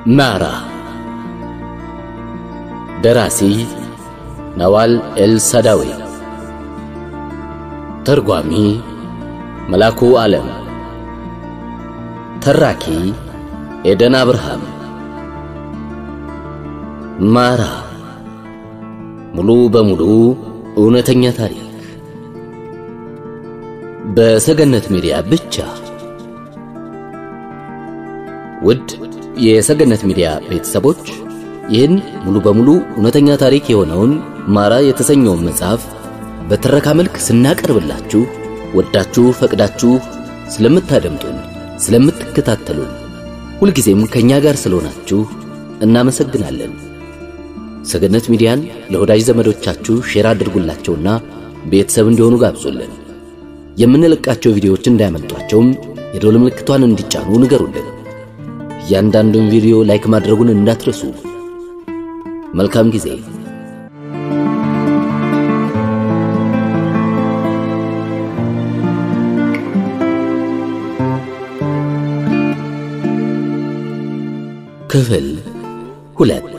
مارا دراسي نوال السداوي ترجمي ملاكو عالم تراكي إدن أبراهام مارا ملو بملو እውነተኛ ታሪክ በሰገነት ሚዲያ ብቻ ውድ የሰገነት ሚዲያ ቤተሰቦች ይህን ሙሉ በሙሉ እውነተኛ ታሪክ የሆነውን ማራ የተሰኘው መጽሐፍ በትረካ መልክ ስናቀርብላችሁ ወዳችሁ ፈቅዳችሁ ስለምታደምጡን ስለምትከታተሉን ሁሉ ጊዜም ከኛ ጋር ስለሆናችሁ እናመሰግናለን። ሰገነት ሚዲያን ለወዳጅ ዘመዶቻችሁ ሼር አድርጉላቸውና ቤተሰብ እንዲሆኑ ጋብዙልን። የምንለቃቸው ቪዲዮዎች እንዳያመልጧቸውም የደወል ምልክቷን እንዲጫኑ ንገሩልን። ያንዳንዱን ቪዲዮ ላይክ ማድረጉን እንዳትረሱ። መልካም ጊዜ። ክፍል 2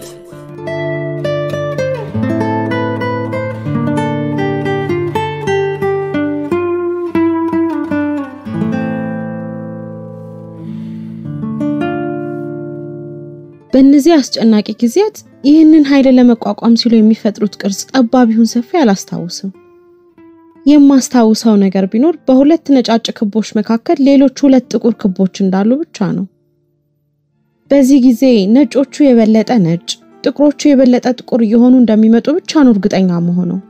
በእነዚህ አስጨናቂ ጊዜያት ይህንን ኃይል ለመቋቋም ሲሉ የሚፈጥሩት ቅርጽ ጠባብ ይሁን ሰፊ አላስታውስም። የማስታውሰው ነገር ቢኖር በሁለት ነጫጭ ክቦች መካከል ሌሎች ሁለት ጥቁር ክቦች እንዳሉ ብቻ ነው። በዚህ ጊዜ ነጮቹ የበለጠ ነጭ፣ ጥቁሮቹ የበለጠ ጥቁር እየሆኑ እንደሚመጡ ብቻ ነው እርግጠኛ መሆነው።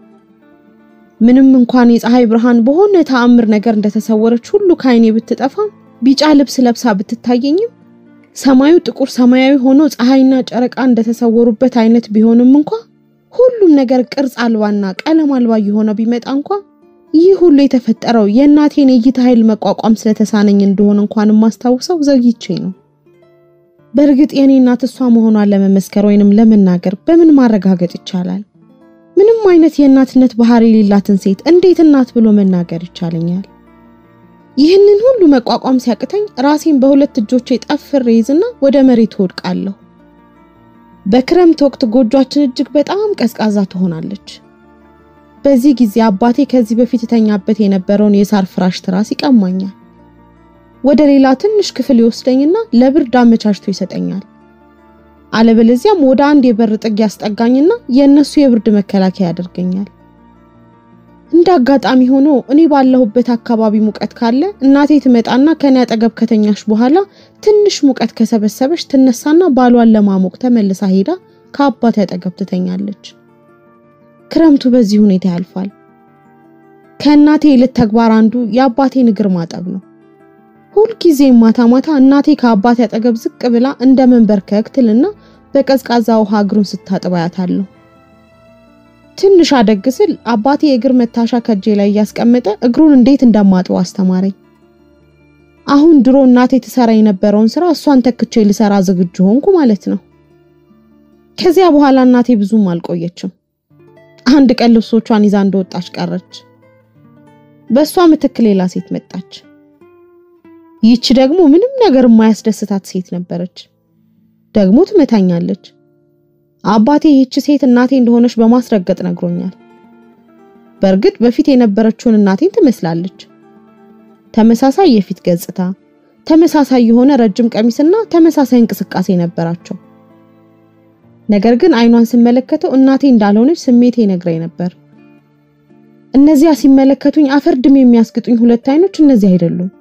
ምንም እንኳን የፀሐይ ብርሃን በሆነ ተአምር ነገር እንደተሰወረች ሁሉ ካይኔ ብትጠፋም ቢጫ ልብስ ለብሳ ብትታየኝም ሰማዩ ጥቁር ሰማያዊ ሆኖ ፀሐይና ጨረቃ እንደተሰወሩበት አይነት ቢሆንም እንኳን ሁሉም ነገር ቅርጽ አልባና ቀለም አልባ የሆነ ቢመጣ እንኳን ይህ ሁሉ የተፈጠረው የእናቴን የእይታ ኃይል መቋቋም ስለተሳነኝ እንደሆነ እንኳን ማስታውሰው ዘግይቼ ነው። በእርግጥ የኔ እናት እሷ መሆኗን ለመመስከር ወይንም ለመናገር በምን ማረጋገጥ ይቻላል? ምንም አይነት የእናትነት ባህሪ የሌላትን ሴት እንዴት እናት ብሎ መናገር ይቻለኛል? ይህንን ሁሉ መቋቋም ሲያቅተኝ ራሴን በሁለት እጆቼ ጠፍሬ ይዝና ወደ መሬት ወድቃለሁ። በክረምት ወቅት ጎጆአችን እጅግ በጣም ቀዝቃዛ ትሆናለች። በዚህ ጊዜ አባቴ ከዚህ በፊት ተኛበት የነበረውን የሳር ፍራሽ ትራስ ይቀማኛል። ወደ ሌላ ትንሽ ክፍል ይወስደኝና ለብርድ አመቻችቶ ይሰጠኛል። አለበለዚያም ወደ አንድ የበር ጥግ ያስጠጋኝና የነሱ የብርድ መከላከያ ያደርገኛል። እንዳጋጣሚ ሆኖ እኔ ባለሁበት አካባቢ ሙቀት ካለ እናቴ ትመጣና ከኔ አጠገብ ከተኛሽ በኋላ ትንሽ ሙቀት ከሰበሰበሽ ትነሳና ባሏን ለማሞቅ ተመልሳ ሄዳ ከአባቴ አጠገብ ትተኛለች። ክረምቱ በዚህ ሁኔታ ያልፋል። ከእናቴ የዕለት ተግባር አንዱ የአባቴን እግር ማጠብ ነው። ሁሉ ጊዜ ማታ ማታ እናቴ ከአባቴ አጠገብ ዝቅ ብላ እንደ መንበርከክ ትልና በቀዝቃዛ ውሃ እግሩን ስታጥብ አያታለሁ። ትንሽ አደግስል አባቴ የእግር መታሻ ከጄ ላይ ያስቀመጠ እግሩን እንዴት እንደማጥበው አስተማረኝ። አሁን ድሮ እናቴ ትሰራ የነበረውን ስራ እሷን ተክቼ ልሰራ ዝግጁ ሆንኩ ማለት ነው። ከዚያ በኋላ እናቴ ብዙም አልቆየችም። አንድ ቀን ልብሶቿን ይዛ እንደወጣች ቀረች። በሷ ምትክ ሌላ ሴት መጣች። ይህች ደግሞ ምንም ነገር የማያስደስታት ሴት ነበረች። ደግሞ ትመታኛለች። አባቴ ይህች ሴት እናቴ እንደሆነች በማስረገጥ ነግሮኛል። በርግጥ በፊት የነበረችውን እናቴን ትመስላለች። ተመሳሳይ የፊት ገጽታ፣ ተመሳሳይ የሆነ ረጅም ቀሚስና ተመሳሳይ እንቅስቃሴ ነበራቸው። ነገር ግን አይኗን ስመለከተው እናቴ እንዳልሆነች ስሜቴ ነግረኝ ነበር። እነዚያ ሲመለከቱኝ አፈርድም የሚያስግጡኝ ሁለት አይኖች እነዚህ አይደሉም።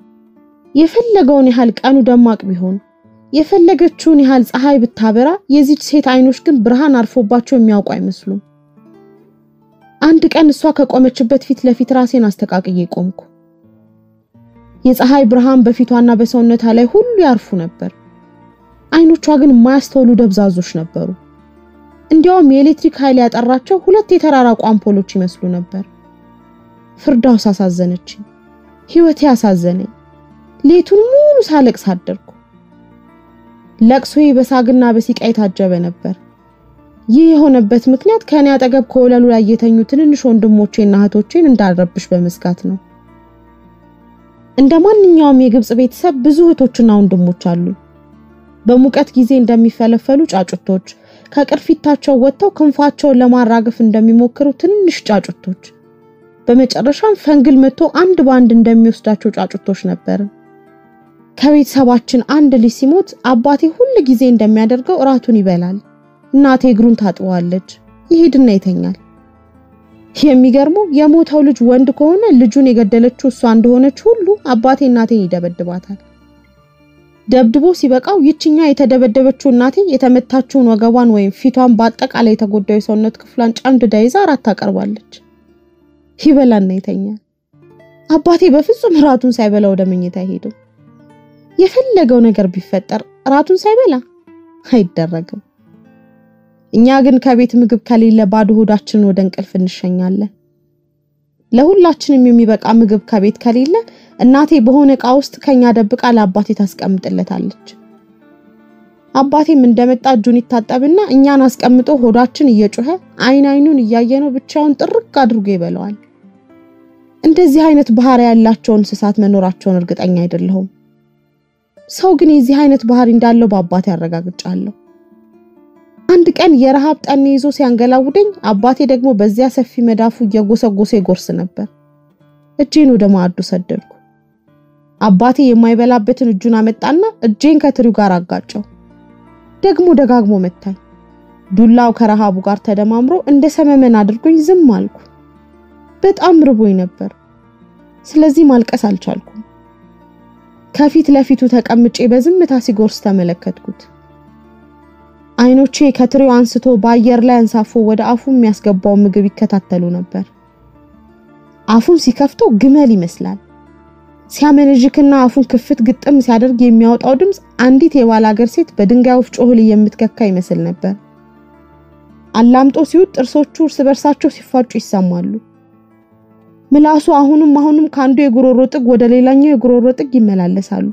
የፈለገውን ያህል ቀኑ ደማቅ ቢሆን የፈለገችውን ያህል ፀሐይ ብታበራ የዚች ሴት አይኖች ግን ብርሃን አርፎባቸው የሚያውቁ አይመስሉም። አንድ ቀን እሷ ከቆመችበት ፊት ለፊት ራሴን አስተቃቅዬ ቆምኩ። የፀሐይ ብርሃን በፊቷና በሰውነቷ ላይ ሁሉ ያርፉ ነበር። አይኖቿ ግን የማያስተውሉ ደብዛዞች ነበሩ። እንዲያውም የኤሌክትሪክ ኃይል ያጠራቸው ሁለት የተራራቁ አምፖሎች ይመስሉ ነበር። ፍርዳውስ አሳዘነችኝ። ህይወቴ ያሳዘነኝ። ሌቱን ሙሉ ሳለቅስ አደርኩ። ለቅሶዬ በሳግና በሲቃ የታጀበ ነበር። ይህ የሆነበት ምክንያት ከኔ አጠገብ ከወለሉ ላይ የተኙ ትንንሽ ወንድሞቼና እህቶቼን እንዳልረብሽ በመስጋት ነው። እንደማንኛውም የግብጽ ቤተሰብ ብዙ እህቶችና ወንድሞች አሉ። በሙቀት ጊዜ እንደሚፈለፈሉ ጫጩቶች፣ ከቅርፊታቸው ወጥተው ክንፋቸውን ለማራገፍ እንደሚሞክሩ ትንሽ ጫጩቶች፣ በመጨረሻም ፈንግል መጥቶ አንድ ባንድ እንደሚወስዳቸው ጫጩቶች ነበር። ከቤተሰባችን አንድ ልጅ ሲሞት አባቴ ሁሉ ጊዜ እንደሚያደርገው እራቱን ይበላል፣ እናቴ እግሩን ታጥዋለች፣ ይሄድና ይተኛል። የሚገርመው የሞተው ልጅ ወንድ ከሆነ ልጁን የገደለችው እሷ እንደሆነች ሁሉ አባቴ እናቴን ይደበድባታል። ደብድቦ ሲበቃው ይችኛ የተደበደበችው እናቴ የተመታችውን ወገቧን ወይም ፊቷን በአጠቃላይ የተጎዳው ሰውነት ክፍሏን ጫምድዳ ይዛ እራት ታቀርባለች። ይበላና ይተኛል። አባቴ በፍጹም እራቱን ሳይበላ ወደ መኝታ ይሄድ። የፈለገው ነገር ቢፈጠር እራቱን ሳይበላ አይደረግም። እኛ ግን ከቤት ምግብ ከሌለ ባዶ ሆዳችንን ወደ እንቅልፍ እንሸኛለን። ለሁላችንም የሚበቃ ምግብ ከቤት ከሌለ እናቴ በሆነ ዕቃ ውስጥ ከኛ ደብቃ ለአባቴ ታስቀምጥለታለች። አባቴም እንደመጣ እጁን ይታጠብና እኛን አስቀምጦ ሆዳችን እየጮኸ አይኑን እያየነው ብቻውን ጥርቅ አድርጎ ይበላዋል። እንደዚህ አይነት ባህሪ ያላቸው እንስሳት መኖራቸውን እርግጠኛ አይደለሁም። ሰው ግን የዚህ አይነት ባህሪ እንዳለው በአባቴ ያረጋግጫለሁ። አንድ ቀን የረሃብ ጠኔ ይዞ ሲያንገላውደኝ አባቴ ደግሞ በዚያ ሰፊ መዳፉ እየጎሰጎሰ ይጎርስ ነበር። እጄን ወደ ማዕዱ ሰደድኩ። አባቴ የማይበላበትን እጁን አመጣና እጄን ከትሪው ጋር አጋጨው። ደግሞ ደጋግሞ መታኝ። ዱላው ከረሃቡ ጋር ተደማምሮ እንደ ሰመመን አድርጎኝ ዝም አልኩ። በጣም ርቦኝ ነበር። ስለዚህ ማልቀስ አልቻልኩም። ከፊት ለፊቱ ተቀምጬ በዝምታ ሲጎርስ ተመለከትኩት። አይኖቼ ከትሪው አንስቶ በአየር ላይ አንሳፎ ወደ አፉ የሚያስገባው ምግብ ይከታተሉ ነበር። አፉን ሲከፍተው ግመል ይመስላል። ሲያመነጅክና አፉን ክፍት ግጥም ሲያደርግ የሚያወጣው ድምጽ አንዲት የባላገር ሴት በድንጋይ ወፍጮ እህል የምትከካ ይመስል ነበር። አላምጦ ሲውጥ ጥርሶቹ እርስ በርሳቸው ሲፋጩ ይሰማሉ። ምላሱ አሁንም ካንዱ የጉሮሮ ጥግ ወደ ሌላኛው የጉሮሮ ጥግ ይመላለሳሉ።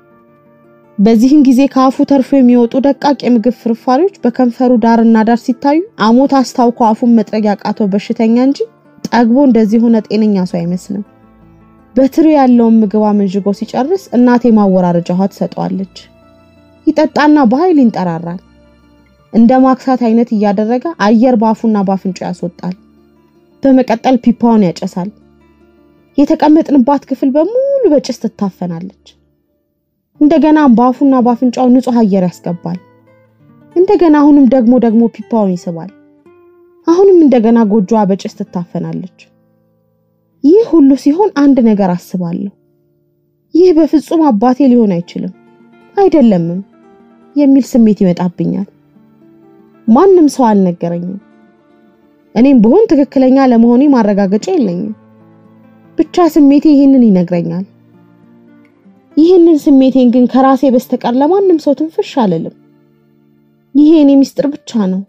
በዚህን ጊዜ ካፉ ተርፎ የሚወጡ ደቃቅ የምግብ ፍርፋሪዎች በከንፈሩ ዳርና ዳር ሲታዩ አሞት አስታውቆ አፉን መጥረግ ያቃተው በሽተኛ እንጂ ጠግቦ እንደዚህ ሆነ ጤነኛ ሰው አይመስልም። በትሪው ያለውን ምግብ አመንጅጎ ሲጨርስ እናቴ ማወራረጃ ውሃ ትሰጠዋለች። ይጠጣና በኃይል ይንጠራራል። እንደ ማክሳት አይነት እያደረገ አየር ባፉና ባፍንጫው ያስወጣል። በመቀጠል ፒፓውን ያጨሳል። የተቀመጥንባት ክፍል በሙሉ በጭስ ትታፈናለች። እንደገና ባፉና ባፍንጫው ንጹህ አየር ያስገባል። እንደገና አሁንም ደግሞ ፒፓውን ይስባል። አሁንም እንደገና ጎጆዋ በጭስ ትታፈናለች። ይህ ሁሉ ሲሆን አንድ ነገር አስባለሁ። ይህ በፍጹም አባቴ ሊሆን አይችልም፣ አይደለምም የሚል ስሜት ይመጣብኛል። ማንም ሰው አልነገረኝም። እኔም በሆን ትክክለኛ ለመሆኔ ማረጋገጫ የለኝም። ብቻ ስሜቴ ይሄንን ይነግረኛል። ይሄንን ስሜቴን ግን ከራሴ በስተቀር ለማንም ሰው ትንፍሽ አልልም። ይሄ የኔ ሚስጥር ብቻ ነው።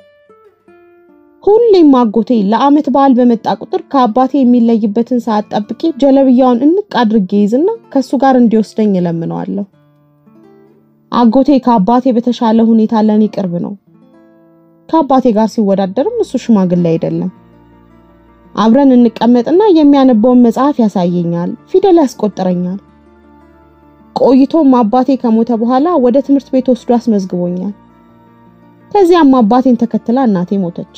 ሁሌም አጎቴ ለዓመት በዓል በመጣ ቁጥር ከአባቴ የሚለይበትን ሰዓት ጠብቄ ጀለብያውን እንቅ አድርጌ ይዝና ከሱ ጋር እንዲወስደኝ እለምነዋለሁ። አጎቴ ከአባቴ በተሻለ ሁኔታ ለኔ ቅርብ ነው። ከአባቴ ጋር ሲወዳደርም እሱ ሽማግሌ አይደለም። አብረን እንቀመጥና የሚያነበውን መጽሐፍ ያሳየኛል፣ ፊደል ያስቆጥረኛል። ቆይቶም አባቴ ከሞተ በኋላ ወደ ትምህርት ቤት ወስዶ አስመዝግቦኛል። ከዚያም አባቴን ተከትላ እናቴ ሞተች።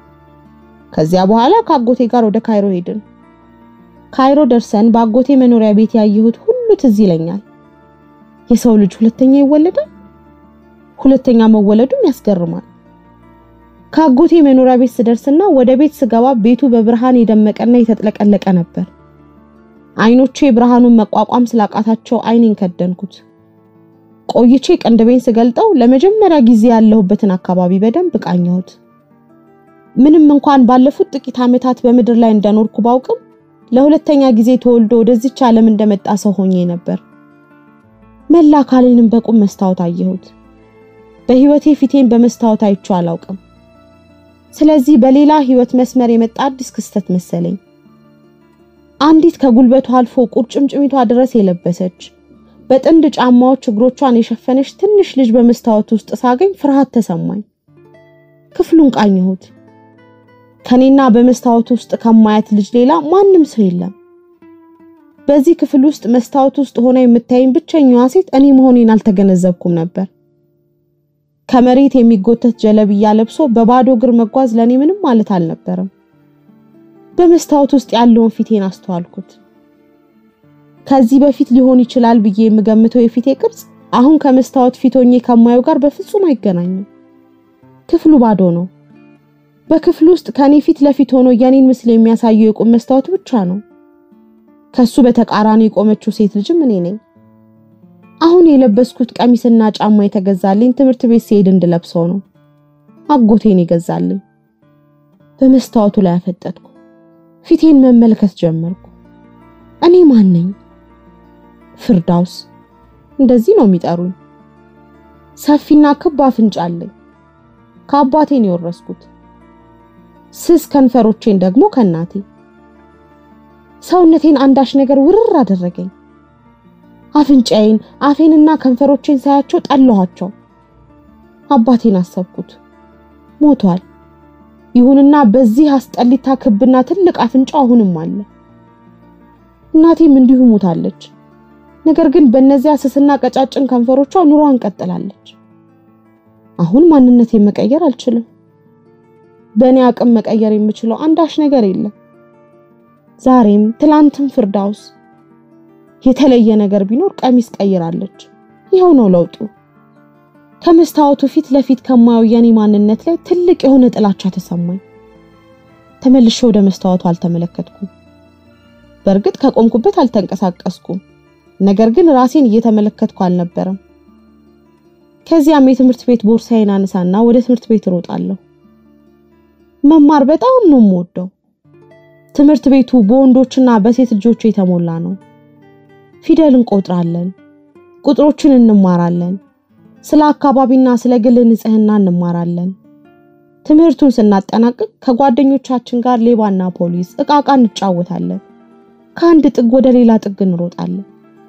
ከዚያ በኋላ ከአጎቴ ጋር ወደ ካይሮ ሄድን። ካይሮ ደርሰን በአጎቴ መኖሪያ ቤት ያየሁት ሁሉ ትዝ ይለኛል። የሰው ልጅ ሁለተኛ ይወለዳል? ሁለተኛ መወለዱም ያስገርማል። ከአጎቴ መኖሪያ ቤት ስደርስና ወደ ቤት ስገባ ቤቱ በብርሃን የደመቀና የተጥለቀለቀ ነበር። አይኖቼ ብርሃኑን መቋቋም ስላቃታቸው አይኔን ከደንኩት። ቆይቼ ቀንደቤን ስገልጠው ለመጀመሪያ ጊዜ ያለሁበትን አካባቢ በደንብ ቃኘሁት። ምንም እንኳን ባለፉት ጥቂት ዓመታት በመድር ላይ እንደኖርኩ ባውቅም ለሁለተኛ ጊዜ ተወልዶ ወደዚች ዓለም እንደመጣ ሰው ሆኜ ነበር። መላ አካሌንም በቁም መስታወት አየሁት። በህይወቴ ፊቴን በመስታወት አይቼ አላውቅም። ስለዚህ በሌላ ህይወት መስመር የመጣ አዲስ ክስተት መሰለኝ። አንዲት ከጉልበቷ አልፎ ቁርጭምጭሚቷ ድረስ የለበሰች በጥንድ ጫማዎች እግሮቿን የሸፈነች ትንሽ ልጅ በመስታወት ውስጥ ሳገኝ ፍርሃት ተሰማኝ። ክፍሉን ቃኘሁት። ከኔና በመስታወት ውስጥ ከማያት ልጅ ሌላ ማንም ሰው የለም። በዚህ ክፍል ውስጥ መስታወት ውስጥ ሆና የምታየኝ ብቸኛዋ ሴት እኔ መሆኔን አልተገነዘብኩም ነበር። ከመሬት የሚጎተት ጀለብያ ለብሶ በባዶ እግር መጓዝ ለኔ ምንም ማለት አልነበረም። በመስታወት ውስጥ ያለውን ፊቴን አስተዋልኩት። ከዚህ በፊት ሊሆን ይችላል ብዬ የምገምተው የፊቴ ቅርጽ አሁን ከመስታወት ፊቶኜ ከማየው ጋር በፍጹም አይገናኝም። ክፍሉ ባዶ ነው። በክፍሉ ውስጥ ከኔ ፊት ለፊት ሆኖ የኔን ምስል የሚያሳየው የቁም መስታወት ብቻ ነው። ከሱ በተቃራኒ የቆመችው ሴት ልጅም እኔ ነኝ። አሁን የለበስኩት ቀሚስና ጫማ የተገዛልኝ ትምህርት ቤት ሲሄድ እንድለብሰው ነው። አጎቴን ይገዛልኝ። በመስታወቱ ላይ አፈጠጥኩ። ፊቴን መመልከት ጀመርኩ። እኔ ማን ነኝ? ፍርዳውስ፣ እንደዚህ ነው የሚጠሩኝ። ሰፊና ክብ አፍንጫ አለኝ። ከአባቴ ነው የወረስኩት። ስስ ከንፈሮቼን ደግሞ ከናቴ። ሰውነቴን አንዳች ነገር ውርር አደረገኝ። አፍንጫዬን፣ አፌንና ከንፈሮቼን ሳያቸው ጠላኋቸው። አባቴን አሰብኩት። ሞቷል። ይሁንና በዚህ አስጠሊታ ክብና ትልቅ አፍንጫ አሁንም አለ። እናቴም እንዲሁ ሞታለች። ነገር ግን በእነዚያ ስስና ቀጫጭን ከንፈሮቿ ኑሯን ቀጥላለች። አሁን ማንነቴን መቀየር አልችልም። በእኔ አቅም መቀየር የምችለው አንዳች ነገር የለም። ዛሬም ትላንትም ፍርዳውስ። የተለየ ነገር ቢኖር ቀሚስ ቀይራለች። ይሄው ነው ለውጡ። ከመስታወቱ ፊት ለፊት ከማየው የኔ ማንነት ላይ ትልቅ የሆነ ጥላቻ ተሰማኝ። ተመልሼ ወደ መስታወቱ አልተመለከትኩም። በእርግጥ ከቆምኩበት አልተንቀሳቀስኩም። ነገር ግን ራሴን እየተመለከትኩ አልነበረም። ከዚያም የትምህርት ቤት ቦርሳዬን አነሳና ወደ ትምህርት ቤት እሮጣለሁ። መማር በጣም ነው የምወደው። ትምህርት ቤቱ በወንዶችና በሴት ልጆች የተሞላ ነው። ፊደል እንቆጥራለን፣ ቁጥሮችን እንማራለን፣ ስለ አካባቢና ስለ ግል ንጽህና እንማራለን። ትምህርቱን ስናጠናቅቅ ከጓደኞቻችን ጋር ሌባና ፖሊስ እቃቃ እንጫወታለን። ከአንድ ጥግ ወደ ሌላ ጥግ እንሮጣለን።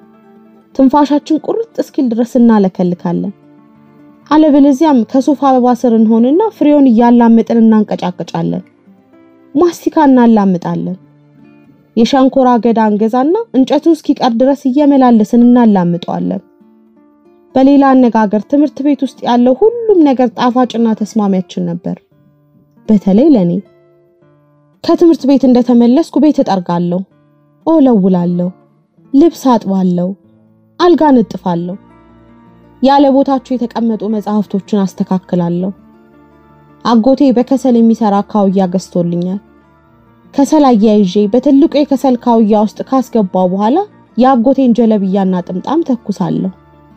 ትንፋሻችን ቁርጥ እስኪል ድረስ እናለከልካለን። አለበለዚያም ከሶፋ አበባ ስር እንሆንና ፍሬውን እያላመጥን እናንቀጫቀጫለን። ማስቲካ እናላምጣለን። የሻንኮራ አገዳ እንገዛና እንጨቱ እስኪቀር ድረስ እየመላለስን እናላምጠዋለን። በሌላ አነጋገር ትምህርት ቤት ውስጥ ያለው ሁሉም ነገር ጣፋጭና ተስማሚያችን ነበር። በተለይ ለኔ። ከትምህርት ቤት እንደተመለስኩ ቤት እጠርጋለሁ፣ እወለውላለሁ፣ ልብስ አጥባለሁ፣ አልጋ ነጥፋለሁ። ያለ ቦታቸው የተቀመጡ መጽሐፍቶችን አስተካክላለሁ። አጎቴ በከሰል የሚሰራ ካውያ ገዝቶልኛል። ከሰል አያይዤ በትልቁ የከሰል ካውያ ውስጥ ካስገባው በኋላ የአጎቴን ጀለብያና ጥምጣም ተኩሳለሁ።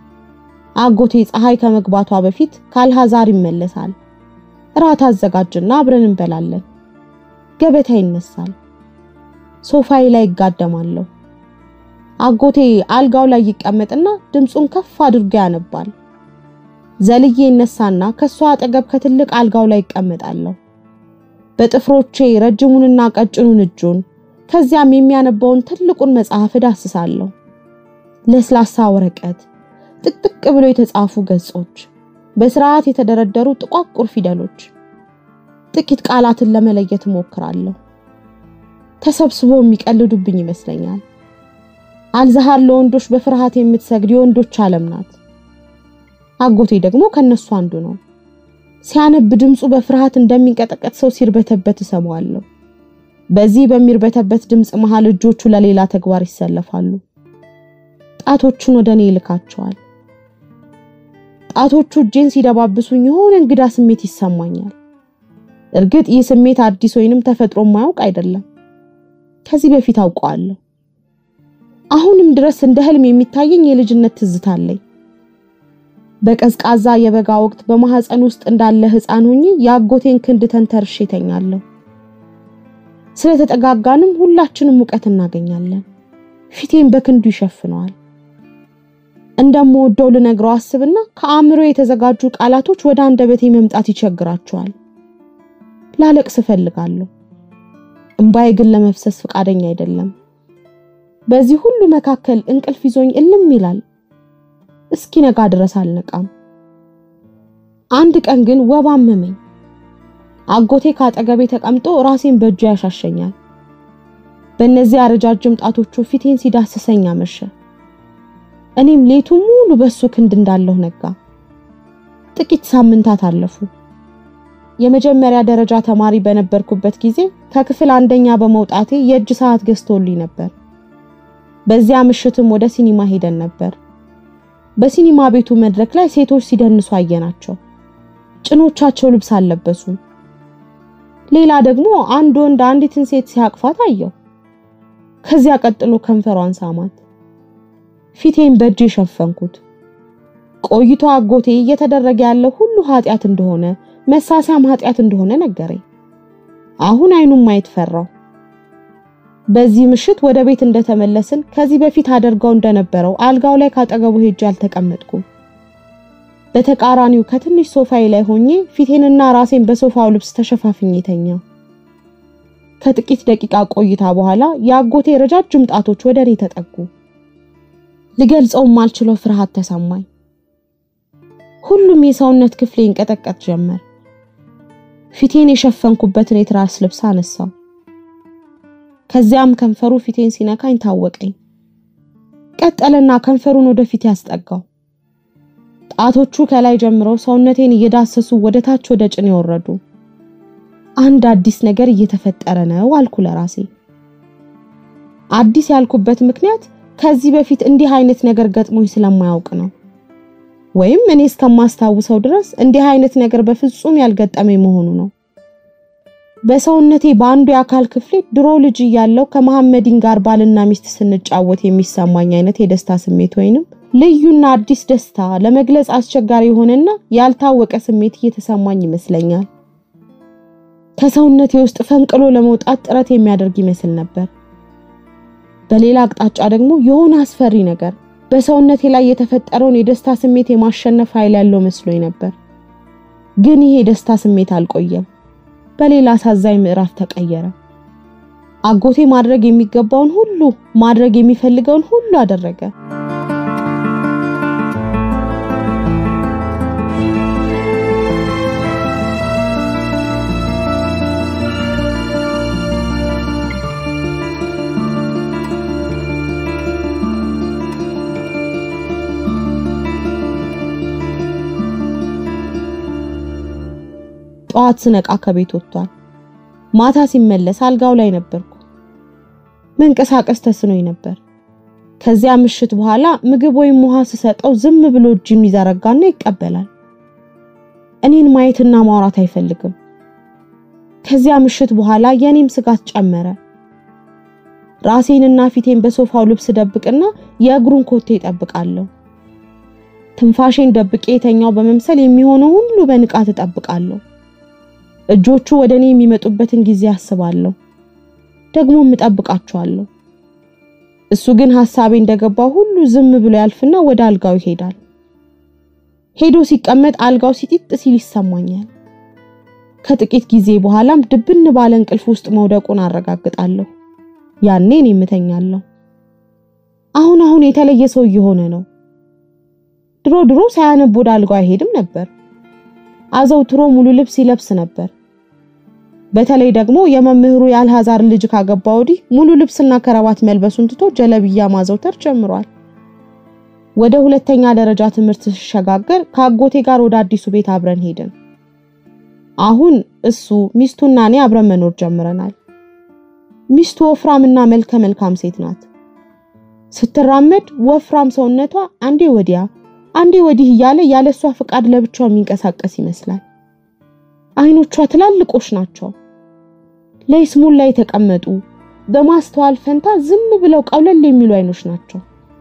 አጎቴ ፀሐይ ከመግባቷ በፊት ካልሃዛር ይመለሳል። ራት አዘጋጅና አብረን እንበላለን። ገበታ ይነሳል። ሶፋዬ ላይ ይጋደማለሁ። አጎቴ አልጋው ላይ ይቀመጥና ድምጹን ከፍ አድርጎ ያነባል። ዘልዬ እነሳና ከሷ አጠገብ ከትልቅ አልጋው ላይ ይቀመጣለሁ። በጥፍሮቼ ረጅሙንና ቀጭኑን እጁን ከዚያም የሚያነባውን ትልቁን መጽሐፍ ዳስሳለሁ። ለስላሳ ወረቀት፣ ጥቅጥቅ ብሎ የተጻፉ ገጾች፣ በስርዓት የተደረደሩ ጥቋቁር ፊደሎች። ጥቂት ቃላትን ለመለየት ሞክራለሁ። ተሰብስቦ የሚቀልዱብኝ ይመስለኛል። አልዛሃር ለወንዶች በፍርሃት የምትሰግድ የወንዶች ዓለም ናት። አጎቴ ደግሞ ከነሱ አንዱ ነው። ሲያነብ ድምጹ በፍርሃት እንደሚንቀጠቀጥ ሰው ሲርበተበት ሰማዋለሁ። በዚህ በሚርበተበት ድምጽ መሃል እጆቹ ለሌላ ተግባር ይሰለፋሉ። ጣቶቹን ወደኔ ይልካቸዋል። ጣቶቹ እጄን ሲደባብሱኝ የሆነ እንግዳ ስሜት ይሰማኛል። እርግጥ ይህ ስሜት አዲስ ወይንም ተፈጥሮ ማያውቅ አይደለም። ከዚህ በፊት አውቀዋለሁ። አሁንም ድረስ እንደ ህልም የሚታየኝ የልጅነት ትዝታ አለኝ። በቀዝቃዛ የበጋ ወቅት በማህፀን ውስጥ እንዳለ ህፃን ሆኜ ያጎቴን ክንድ ተንተርሼ ተኛለሁ። ስለተጠጋጋንም ሁላችንም ሙቀት እናገኛለን። ፊቴን በክንዱ ይሸፍነዋል። እንደምወደው ልነግረው አስብና ከአእምሮ የተዘጋጁ ቃላቶች ወደ አንደበቴ መምጣት ይቸግራቸዋል። ላለቅስ እፈልጋለሁ። እንባዬ ግን ለመፍሰስ ፈቃደኛ አይደለም። በዚህ ሁሉ መካከል እንቅልፍ ይዞኝ እልም ይላል። እስኪ ነጋ ድረስ አልነቃም። አንድ ቀን ግን ወባ አመመኝ። አጎቴ ካጠገቤ ተቀምጦ ራሴን በእጁ ያሻሸኛል። በእነዚያ ረጃጅም ጣቶቹ ፊቴን ሲዳስሰኝ አመሸ። እኔም ሌቱ ሙሉ በሱ ክንድ እንዳለሁ ነጋ። ጥቂት ሳምንታት አለፉ። የመጀመሪያ ደረጃ ተማሪ በነበርኩበት ጊዜ ከክፍል አንደኛ በመውጣቴ የእጅ ሰዓት ገዝቶልኝ ነበር። በዚያ ምሽትም ወደ ሲኒማ ሄደን ነበር። በሲኒማ ቤቱ መድረክ ላይ ሴቶች ሲደንሱ አየናቸው። ጭኖቻቸው ልብስ አልለበሱም። ሌላ ደግሞ አንድ ወንድ አንዲትን ሴት ሲያቅፋት አየው። ከዚያ ቀጥሎ ከንፈሯን ሳማት። ፊቴን በእጄ ሸፈንኩት። ቆይቶ አጎቴ እየተደረገ ያለው ሁሉ ኃጢያት እንደሆነ መሳሳም ኃጢያት እንደሆነ ነገረኝ። አሁን አይኑን ማየት ፈራው። በዚህ ምሽት ወደ ቤት እንደተመለስን ከዚህ በፊት አደርገው እንደነበረው አልጋው ላይ ካጠገቡ ሄጄ አልተቀመጥኩም። በተቃራኒው ከትንሽ ሶፋዬ ላይ ሆኜ ፊቴንና ራሴን በሶፋው ልብስ ተሸፋፍኜ ተኛው። ከጥቂት ደቂቃ ቆይታ በኋላ ያጎቴ ረጃጅም ጣቶች ወደ እኔ ተጠጉ። ልገልጸው ማልችለው ፍርሃት ተሰማኝ። ሁሉም የሰውነት ክፍሌ እንቀጠቀጥ ጀመር። ፊቴን የሸፈንኩበትን የትራስ ልብስ አነሳው። ከዚያም ከንፈሩ ፊቴን ሲነካኝ ታወቀኝ። ቀጠለና ከንፈሩን ወደፊት ያስጠጋው። ጣቶቹ ከላይ ጀምረው ሰውነቴን እየዳሰሱ ወደ ታች ወደ ጭኔ ወረዱ። አንድ አዲስ ነገር እየተፈጠረ ነው አልኩ ለራሴ። አዲስ ያልኩበት ምክንያት ከዚህ በፊት እንዲህ አይነት ነገር ገጥሞኝ ስለማያውቅ ነው። ወይም እኔ እስከማስታውሰው ድረስ እንዲህ አይነት ነገር በፍጹም ያልገጠመኝ መሆኑ ነው። በሰውነቴ በአንዱ የአካል ክፍሌ ድሮ ልጅ ያለው ከመሐመዲን ጋር ባልና ሚስት ስንጫወት የሚሰማኝ አይነት የደስታ ስሜት ወይንም ልዩና አዲስ ደስታ ለመግለጽ አስቸጋሪ የሆነና ያልታወቀ ስሜት እየተሰማኝ ይመስለኛል። ከሰውነቴ ውስጥ ፈንቅሎ ለመውጣት ጥረት የሚያደርግ ይመስል ነበር። በሌላ አቅጣጫ ደግሞ የሆነ አስፈሪ ነገር በሰውነቴ ላይ የተፈጠረውን የደስታ ስሜት የማሸነፍ ኃይል ያለው መስሎኝ ነበር። ግን ይሄ የደስታ ስሜት አልቆየም። በሌላ አሳዛኝ ምዕራፍ ተቀየረ። አጎቴ ማድረግ የሚገባውን ሁሉ ማድረግ የሚፈልገውን ሁሉ አደረገ። ጧት ስነቃ ከቤት ወጥቷል። ማታ ሲመለስ አልጋው ላይ ነበርኩ። መንቀሳቀስ ተስኖኝ ነበር። ከዚያ ምሽት በኋላ ምግብ ወይም ውሃ ስሰጠው ዝም ብሎ እጁን ይዘረጋና ይቀበላል። እኔን ማየትና ማውራት አይፈልግም። ከዚያ ምሽት በኋላ የኔም ስጋት ጨመረ። ራሴንና ፊቴን በሶፋው ልብስ ደብቅና የእግሩን ኮቴ እጠብቃለሁ። ትንፋሼን ደብቄ የተኛው በመምሰል የሚሆነው ሁሉ በንቃት እጠብቃለሁ። እጆቹ ወደኔ የሚመጡበትን ጊዜ አስባለሁ። ደግሞ እጠብቃቸዋለሁ። እሱ ግን ሐሳቤ እንደገባው ሁሉ ዝም ብሎ ያልፍና ወደ አልጋው ይሄዳል። ሄዶ ሲቀመጥ አልጋው ሲጥጥ ሲል ይሰማኛል። ከጥቂት ጊዜ በኋላም ድብን ባለ እንቅልፍ ውስጥ መውደቁን አረጋግጣለሁ። ያኔ እኔም እተኛለሁ። አሁን የተለየ ሰው እየሆነ ነው። ድሮ ሳያነብ ወደ አልጋው አይሄድም ነበር። አዘውትሮ ሙሉ ልብስ ይለብስ ነበር። በተለይ ደግሞ የመምህሩ ያልሐዛር ልጅ ካገባው ወዲህ ሙሉ ልብስና ከረባት መልበሱን ትቶ ጀለብያ ማዘውተር ጀምሯል። ወደ ሁለተኛ ደረጃ ትምህርት ሲሸጋገር ከአጎቴ ጋር ወደ አዲሱ ቤት አብረን ሄድን። አሁን እሱ ሚስቱና እኔ አብረን መኖር ጀምረናል። ሚስቱ ወፍራምና መልከ መልካም ሴት ናት። ስትራመድ ወፍራም ሰውነቷ አንዴ ወዲያ አንዴ ወዲህ እያለ ያለሷ ፍቃድ ለብቻው የሚንቀሳቀስ ይመስላል። አይኖቿ ትላልቆች ናቸው። ለይስሙላ ላይ ተቀመጡ በማስተዋል ፈንታ ዝም ብለው ቀውለል የሚሉ አይኖች ናቸው።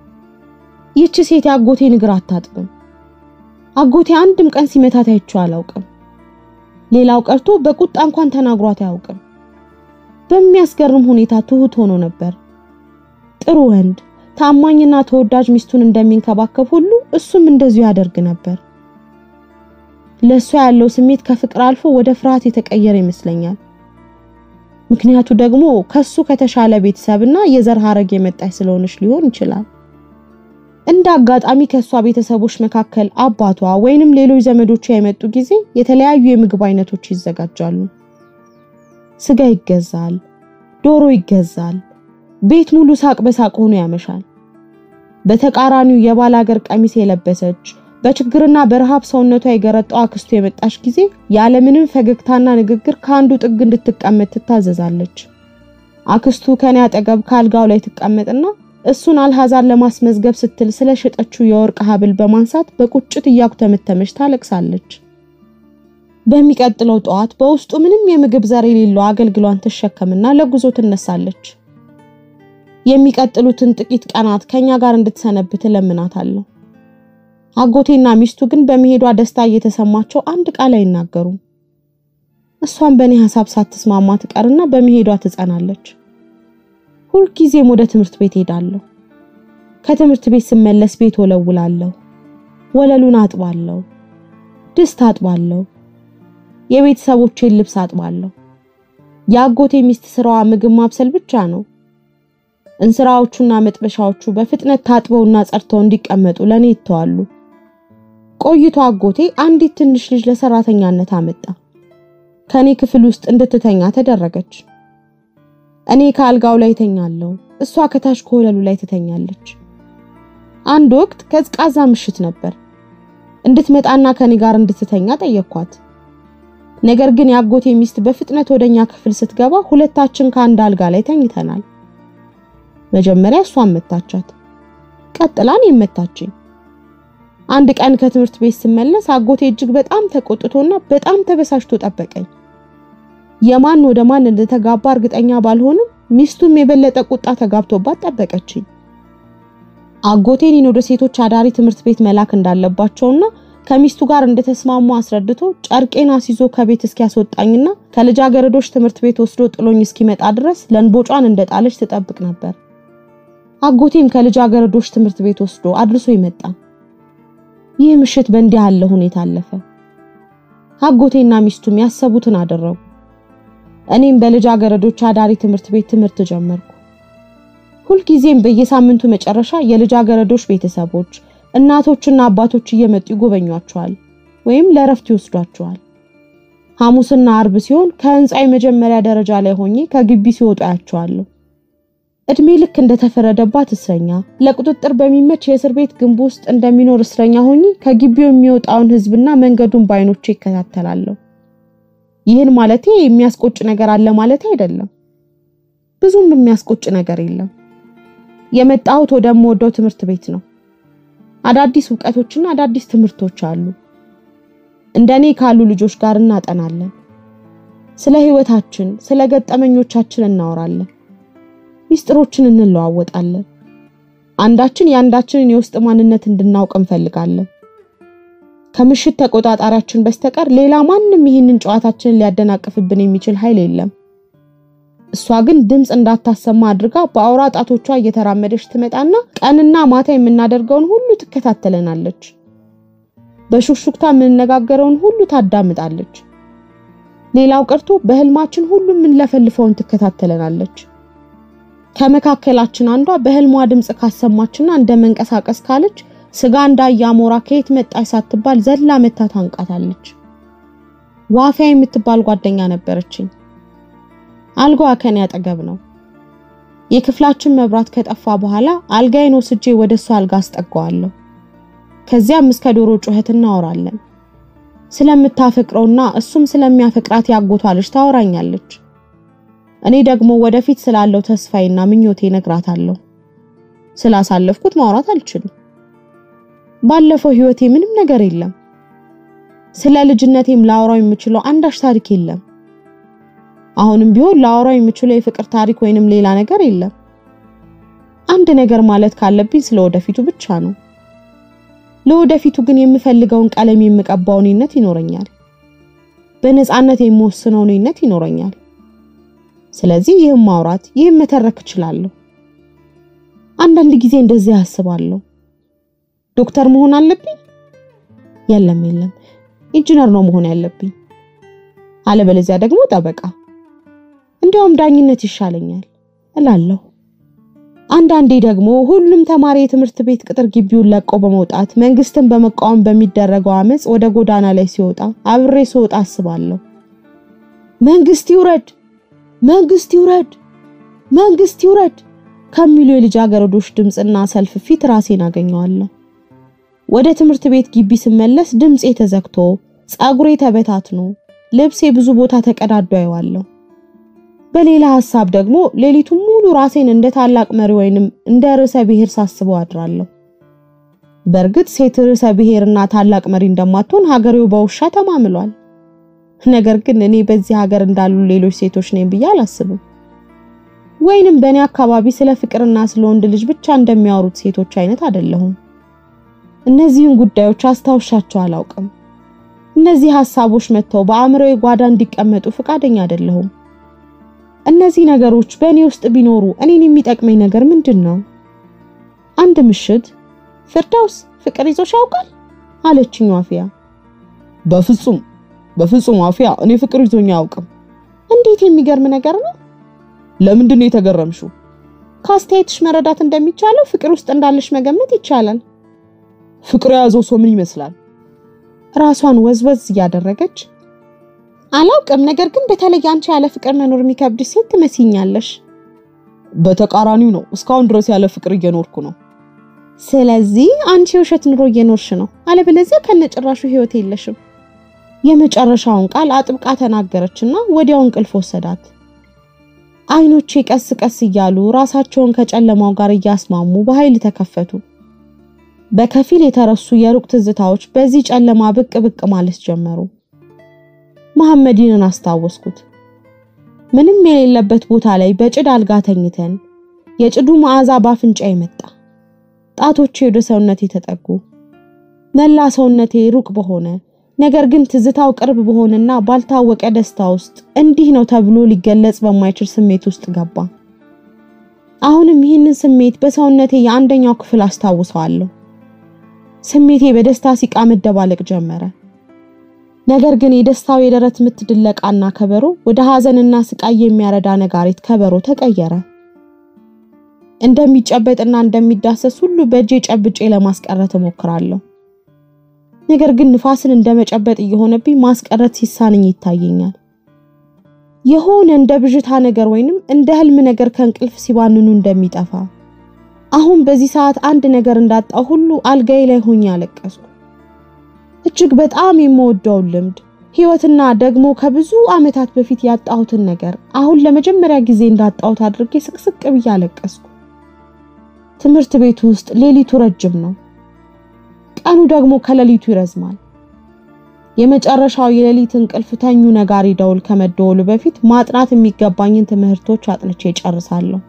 ይህች ሴት አጎቴን እግር አታጥብም። አጎቴ አንድም ቀን ሲመታት አይቼው አላውቅም። ሌላው ቀርቶ በቁጣ እንኳን ተናግሯት አያውቅም። በሚያስገርም ሁኔታ ትሁት ሆኖ ነበር። ጥሩ ወንድ፣ ታማኝና ተወዳጅ ሚስቱን እንደሚንከባከብ ሁሉ እሱም እንደዚሁ ያደርግ ነበር። ለሷ ያለው ስሜት ከፍቅር አልፎ ወደ ፍርሃት የተቀየረ ይመስለኛል። ምክንያቱ ደግሞ ከሱ ከተሻለ ቤተሰብና የዘር ሐረግ የመጣች ስለሆነች ሊሆን ይችላል። እንደ አጋጣሚ ከሷ ቤተሰቦች መካከል አባቷ ወይንም ሌሎች ዘመዶቿ የመጡ ጊዜ የተለያዩ የምግብ አይነቶች ይዘጋጃሉ። ስጋ ይገዛል፣ ዶሮ ይገዛል። ቤት ሙሉ ሳቅ በሳቅ ሆኖ ያመሻል። በተቃራኒው የባላገር ቀሚስ የለበሰች በችግርና በረሃብ ሰውነቷ የገረጣው አክስቱ የመጣች ጊዜ ያለምንም ፈገግታና ንግግር ካንዱ ጥግ እንድትቀመጥ ትታዘዛለች። አክስቱ ከኔ አጠገብ ካልጋው ላይ ትቀመጥና እሱን አልሐዛን ለማስመዝገብ ስትል ስለሸጠችው የወርቅ ሐብል በማንሳት በቁጭት እያኩተመተመች ታለቅሳለች። በሚቀጥለው ጧት በውስጡ ምንም የምግብ ዘር የሌለው አገልግሏን ተሸከምና ለጉዞ ትነሳለች። የሚቀጥሉትን ጥቂት ቀናት ከኛ ጋር እንድትሰነብት ለምናታለሁ። አጎቴና ሚስቱ ግን በመሄዷ ደስታ እየተሰማቸው አንድ ቃል አይናገሩም። እሷን በእኔ ሐሳብ ሳትስማማ ትቀርና በመሄዷ ትጸናለች። ሁሉ ጊዜም ወደ ትምህርት ቤት ሄዳለሁ። ከትምህርት ቤት ስመለስ ቤት ወለውላለሁ፣ ወለሉን አጥባለሁ፣ ድስት አጥባለሁ፣ የቤተሰቦቼን ልብስ አጥባለሁ። ያጎቴ ሚስት ስራዋ ምግብ ማብሰል ብቻ ነው። እንስራዎቹና መጥበሻዎቹ በፍጥነት ታጥበውና ጸድተው እንዲቀመጡ ለኔ ይተዋሉ። ቆይቶ አጎቴ አንዲት ትንሽ ልጅ ለሰራተኛነት አመጣ። ከኔ ክፍል ውስጥ እንድትተኛ ተደረገች። እኔ ከአልጋው ላይ ተኛለሁ፣ እሷ ከታች ኮለሉ ላይ ትተኛለች። አንድ ወቅት ቀዝቃዛ ምሽት ነበር። እንድትመጣና ከኔ ጋር እንድትተኛ ጠየቅኳት። ነገር ግን ያጎቴ ሚስት በፍጥነት ወደኛ ክፍል ስትገባ ሁለታችን ከአንድ አልጋ ላይ ተኝተናል። መጀመሪያ እሷን መታቻት፣ ቀጥላን የመታችኝ። አንድ ቀን ከትምህርት ቤት ስመለስ አጎቴ እጅግ በጣም ተቆጥቶና በጣም ተበሳጭቶ ጠበቀኝ። የማን ወደ ማን እንደተጋባ እርግጠኛ ባልሆንም ሚስቱም የበለጠ ቁጣ ተጋብቶባት ጠበቀችኝ። አጎቴን ወደ ሴቶች አዳሪ ትምህርት ቤት መላክ እንዳለባቸውና ከሚስቱ ጋር እንደተስማሙ አስረድቶ ጨርቄን አስይዞ ከቤት እስኪያስወጣኝና ከልጃገረዶች ትምህርት ቤት ወስዶ ጥሎኝ እስኪመጣ ድረስ ለንቦጫን እንደጣለች ተጠብቅ ነበር። አጎቴም ከልጃገረዶች ትምህርት ቤት ወስዶ አድርሶ ይመጣ። ይህ ምሽት በእንዲህ ያለ ሁኔታ አለፈ። አጎቴና ሚስቱም ያሰቡትን አደረጉ። እኔም በልጃገረዶች አዳሪ ትምህርት ቤት ትምህርት ጀመርኩ። ሁሉ ጊዜም በየሳምንቱ መጨረሻ የልጃገረዶች ቤተሰቦች እናቶችና አባቶች እየመጡ ይጎበኟቸዋል ወይም ለረፍት ይወስዷቸዋል። ሐሙስና አርብ ሲሆን ከህንጻው የመጀመሪያ ደረጃ ላይ ሆኜ ከግቢ ሲወጡ ያያቸዋለሁ። እድሜ ልክ እንደተፈረደባት እስረኛ ለቁጥጥር በሚመች የእስር ቤት ግንብ ውስጥ እንደሚኖር እስረኛ ሆኜ ከግቢው የሚወጣውን ህዝብና መንገዱን ባይኖቼ ይከታተላለሁ። ይህን ማለቴ የሚያስቆጭ ነገር አለ ማለት አይደለም። ብዙም የሚያስቆጭ ነገር የለም። የመጣሁት ወደምወደው ትምህርት ቤት ነው። አዳዲስ ዕውቀቶችና አዳዲስ ትምህርቶች አሉ። እንደኔ ካሉ ልጆች ጋር እናጠናለን። ስለ ህይወታችን፣ ስለ ገጠመኞቻችን እናወራለን። ሚስጥሮችን እንለዋወጣለን። አንዳችን ያንዳችንን የውስጥ ማንነት እንድናውቅ እንፈልጋለን። ከምሽት ተቆጣጣሪያችን በስተቀር ሌላ ማንንም ይህንን ጨዋታችንን ሊያደናቅፍብን የሚችል ኃይል የለም። እሷ ግን ድምጽ እንዳታሰማ አድርጋ በአውራ ጣቶቿ እየተራመደች ትመጣና ቀንና ማታ የምናደርገውን ሁሉ ትከታተለናለች። በሹክሹክታ የምንነጋገረውን ሁሉ ታዳምጣለች። ሌላው ቀርቶ በህልማችን ሁሉ የምንለፈልፈውን ትከታተለናለች። ከመካከላችን አንዷ በህልሟ ድምጽ ካሰማችና እንደመንቀሳቀስ ካለች ስጋ እንዳያሞራ ከየት መጣች ሳትባል ዘላ መታ ታንቃታለች። ዋፊያ የምትባል ጓደኛ ነበረችኝ። አልጋዋ ከኔ አጠገብ ነው። የክፍላችን መብራት ከጠፋ በኋላ አልጋዬን ወስጄ ወደሷ አልጋ አስጠጋዋለሁ። ከዚያም እስከ ዶሮ ጩኸት እናወራለን። ስለምታፈቅረውና እሱም ስለሚያፈቅራት ያጎቷ ልጅ ታወራኛለች። እኔ ደግሞ ወደፊት ስላለው ተስፋዬና ምኞቴ ነግራታለሁ። ስላሳለፍኩት ማውራት አልችልም። ባለፈው ህይወቴ ምንም ነገር የለም። ስለ ልጅነቴም ላወራው የምችለው አንዳች ታሪክ የለም። አሁንም ቢሆን ላወራው የምችለው የፍቅር ታሪክ ወይንም ሌላ ነገር የለም። አንድ ነገር ማለት ካለብኝ ስለ ወደፊቱ ብቻ ነው። ለወደፊቱ ግን የምፈልገውን ቀለም የምቀባው እኔነት ይኖረኛል። በነፃነት የምወስነው እኔነት ይኖረኛል። ስለዚህ ይህም ማውራት ይህም መተረክ እችላለሁ። አንዳንድ ጊዜ እንደዚህ አስባለሁ። ዶክተር መሆን አለብኝ? የለም ኢንጂነር ነው መሆን ያለብኝ። አለበለዚያ ደግሞ ጠበቃ፣ እንዲያውም ዳኝነት ይሻለኛል እላለሁ። አንዳንዴ ደግሞ ሁሉም ተማሪ የትምህርት ቤት ቅጥር ግቢውን ለቆ በመውጣት መንግስትን በመቃወም በሚደረገው አመጽ ወደ ጎዳና ላይ ሲወጣ አብሬ ስወጣ አስባለሁ። መንግስት ይውረድ፣ መንግስት ይውረድ፣ መንግስት ይውረድ ከሚሉ የልጃገረዶች ድምጽና ሰልፍ ፊት ራሴን አገኘዋለሁ። ወደ ትምህርት ቤት ግቢ ስመለስ ድምጼ ተዘግቶ ጸጉሬ ተበታትኖ ልብሴ ብዙ ቦታ ተቀዳዶ አየዋለሁ። በሌላ ሐሳብ ደግሞ ሌሊቱን ሙሉ ራሴን እንደ ታላቅ መሪ ወይንም እንደ ርዕሰ ብሔር ሳስበው አድራለሁ። በርግጥ ሴት ርዕሰ ብሔርና ታላቅ መሪ እንደማትሆን ሀገሬው በውሻ ተማምሏል። ነገር ግን እኔ በዚህ ሀገር እንዳሉ ሌሎች ሴቶች ነኝ ብዬ አላስብም። ወይንም በእኔ አካባቢ ስለ ፍቅርና ስለ ወንድ ልጅ ብቻ እንደሚያወሩት ሴቶች አይነት አይደለሁም። እነዚህን ጉዳዮች አስታውሻቸው አላውቅም። እነዚህ ሐሳቦች መተው በአእምሮዬ ጓዳ እንዲቀመጡ ፈቃደኛ አይደለሁም። እነዚህ ነገሮች በእኔ ውስጥ ቢኖሩ እኔን የሚጠቅመኝ ነገር ምንድነው? አንድ ምሽት ፍርዳውስ ፍቅር ይዞሽ ያውቃል አለችኝ ዋፊያ። በፍጹም ዋፊያ እኔ ፍቅር ይዞኝ አያውቅም። እንዴት የሚገርም ነገር ነው። ለምንድነው የተገረምሽው? ካስተያየትሽ መረዳት እንደሚቻለው ፍቅር ውስጥ እንዳለሽ መገመት ይቻላል። ፍቅር ያዘው ሰው ምን ይመስላል? ራሷን ወዝወዝ ያደረገች አላውቅም፣ ነገር ግን በተለይ አንቺ ያለ ፍቅር መኖር የሚከብድሽ ሴት ትመስኛለሽ። በተቃራኒው ነው፣ እስካሁን ድረስ ያለ ፍቅር እየኖርኩ ነው። ስለዚህ አንቺ ውሸት ኑሮ እየኖርሽ ነው፣ አለበለዚያ ከነጭራሹ ህይወት የለሽም። የመጨረሻውን ቃል አጥብቃ ተናገረችና ወዲያው እንቅልፍ ወሰዳት። አይኖቼ ቀስ ቀስ እያሉ ራሳቸውን ከጨለማው ጋር እያስማሙ በኃይል ተከፈቱ። በከፊል የተረሱ የሩቅ ትዝታዎች በዚህ ጨለማ ብቅ ማለት ጀመሩ። መሐመድን አስታወስኩት። ምንም የሌለበት ቦታ ላይ በጭድ አልጋ ተኝተን የጭዱ መዓዛ ባፍንጫዬ መጣ። ጣቶቼ ወደ ሰውነቴ ተጠጉ። መላ ሰውነቴ ሩቅ በሆነ ነገር ግን ትዝታው ቅርብ በሆነና ባልታወቀ ደስታ ውስጥ እንዲህ ነው ተብሎ ሊገለጽ በማይችል ስሜት ውስጥ ገባ። አሁንም ይህንን ስሜት በሰውነቴ የአንደኛው ክፍል አስታውሰዋለሁ። ስሜቴ በደስታ ሲቃ መደባለቅ ጀመረ። ነገር ግን የደስታው የደረት ምት ድለቃና ከበሮ ወደ ሐዘንና ስቃይ የሚያረዳ ነጋሪት ከበሮ ተቀየረ። እንደሚጨበጥና እንደሚዳሰስ ሁሉ በእጄ ጨብጬ ለማስቀረት እሞክራለሁ። ነገር ግን ንፋስን እንደመጨበጥ እየሆነብኝ ማስቀረት ሲሳነኝ ይታየኛል። የሆነ እንደ ብዥታ ነገር ወይንም እንደ ህልም ነገር ከእንቅልፍ ሲባንኑ እንደሚጠፋ አሁን በዚህ ሰዓት አንድ ነገር እንዳጣው ሁሉ አልጋዬ ላይ ሆኜ አለቀስኩ። እጅግ በጣም የምወደው ልምድ ህይወትና ደግሞ ከብዙ ዓመታት በፊት ያጣሁትን ነገር አሁን ለመጀመሪያ ጊዜ እንዳጣሁት አድርጌ ስቅስቅ ብዬ አለቀስኩ። ትምህርት ቤቱ ውስጥ ሌሊቱ ረጅም ነው፣ ቀኑ ደግሞ ከሌሊቱ ይረዝማል። የመጨረሻው የሌሊት እንቅልፍ ተኙ ነጋሪ ደውል ከመደወሉ በፊት ማጥናት የሚገባኝን ትምህርቶች አጥንቼ ጨርሳለሁ።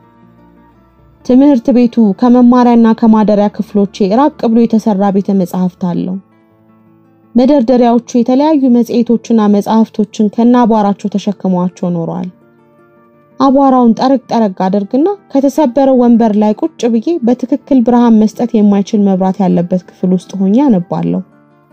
ትምህርት ቤቱ ከመማሪያና ከማደሪያ ክፍሎቼ ራቅ ብሎ የተሰራ ቤተ መጻሕፍት አለው። መደርደሪያዎቹ የተለያዩ መጽሔቶችና መጻሕፍቶችን ከናቧራቸው ተሸክመዋቸው ኖረዋል። አቧራውን ጠረቅ አድርግና ከተሰበረው ወንበር ላይ ቁጭ ብዬ በትክክል ብርሃን መስጠት የማይችል መብራት ያለበት ክፍል ውስጥ ሆኜ አነባለሁ።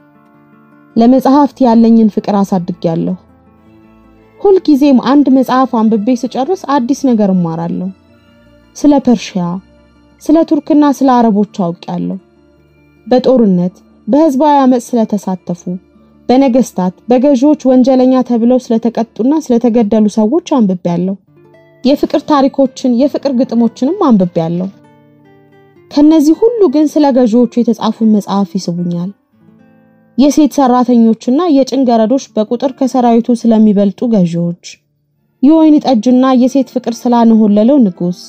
ለመጽሐፍት ያለኝን ፍቅር አሳድጌያለሁ። ሁል ጊዜም አንድ መጽሐፍ አንብቤ ስጨርስ አዲስ ነገር እማራለሁ። ስለ ፐርሺያ፣ ስለ ቱርክና ስለ አረቦች አውቃለሁ። በጦርነት በህዝባዊ አመጽ ስለተሳተፉ፣ በነገስታት በገዢዎች ወንጀለኛ ተብለው ስለተቀጡና ስለተገደሉ ሰዎች አንብቤያለሁ። የፍቅር ታሪኮችን የፍቅር ግጥሞችንም አንብቤያለሁ። ከነዚህ ሁሉ ግን ስለ ገዢዎቹ የተጻፉ መጽሐፍ ይስቡኛል። የሴት ሰራተኞችና የጭንገረዶች በቁጥር ከሰራዊቱ ስለሚበልጡ ገዢዎች፣ የወይን ጠጅና የሴት ፍቅር ስላነሆለለው ንጉስ፣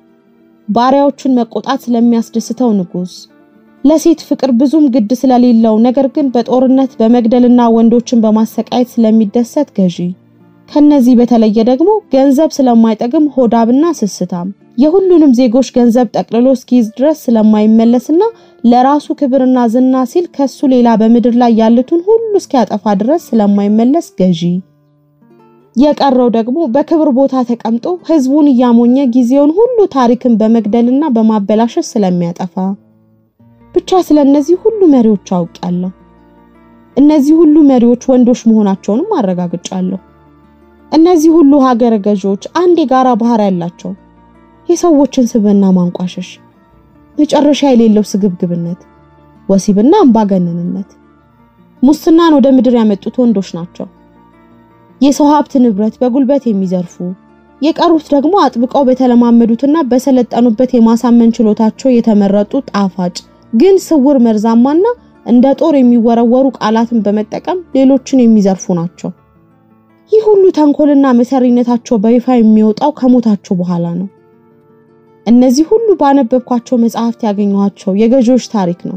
ባሪያዎችን መቆጣት ስለሚያስደስተው ንጉስ፣ ለሴት ፍቅር ብዙም ግድ ስለሌለው ነገር ግን በጦርነት በመግደልና ወንዶችን በማሰቃየት ስለሚደሰት ገዢ፣ ከነዚህ በተለየ ደግሞ ገንዘብ ስለማይጠግም ሆዳብና ስስታም፣ የሁሉንም ዜጎች ገንዘብ ጠቅልሎ እስኪይዝ ድረስ ስለማይመለስና ለራሱ ክብርና ዝና ሲል ከሱ ሌላ በምድር ላይ ያሉትን ሁሉ እስኪያጠፋ ድረስ ስለማይመለስ ገዢ፣ የቀረው ደግሞ በክብር ቦታ ተቀምጦ ህዝቡን ያሞኘ ጊዜውን ሁሉ ታሪክን በመግደልና በማበላሸት ስለሚያጠፋ። ብቻ ስለነዚህ ሁሉ መሪዎች አውቃለሁ። እነዚህ ሁሉ መሪዎች ወንዶች መሆናቸውንም አረጋግጫለሁ። እነዚህ ሁሉ ሀገረ ገዢዎች አንድ የጋራ ባህሪ ያላቸው፣ የሰዎችን ስብዕና ማንቋሸሽ፣ መጨረሻ የሌለው ስግብግብነት፣ ወሲብና አምባገነንነት፣ ሙስናን ወደ ምድር ያመጡት ወንዶች ናቸው። የሰው ሀብት ንብረት በጉልበት የሚዘርፉ፣ የቀሩት ደግሞ አጥብቀው በተለማመዱትና በሰለጠኑበት የማሳመን ችሎታቸው የተመረጡ ጣፋጭ ግን ስውር መርዛማና እንደ ጦር የሚወረወሩ ቃላትን በመጠቀም ሌሎችን የሚዘርፉ ናቸው። ይህ ሁሉ ተንኮልና መሰሪነታቸው በይፋ የሚወጣው ከሞታቸው በኋላ ነው። እነዚህ ሁሉ ባነበብኳቸው መጽሐፍት ያገኘኋቸው የገዢዎች ታሪክ ነው።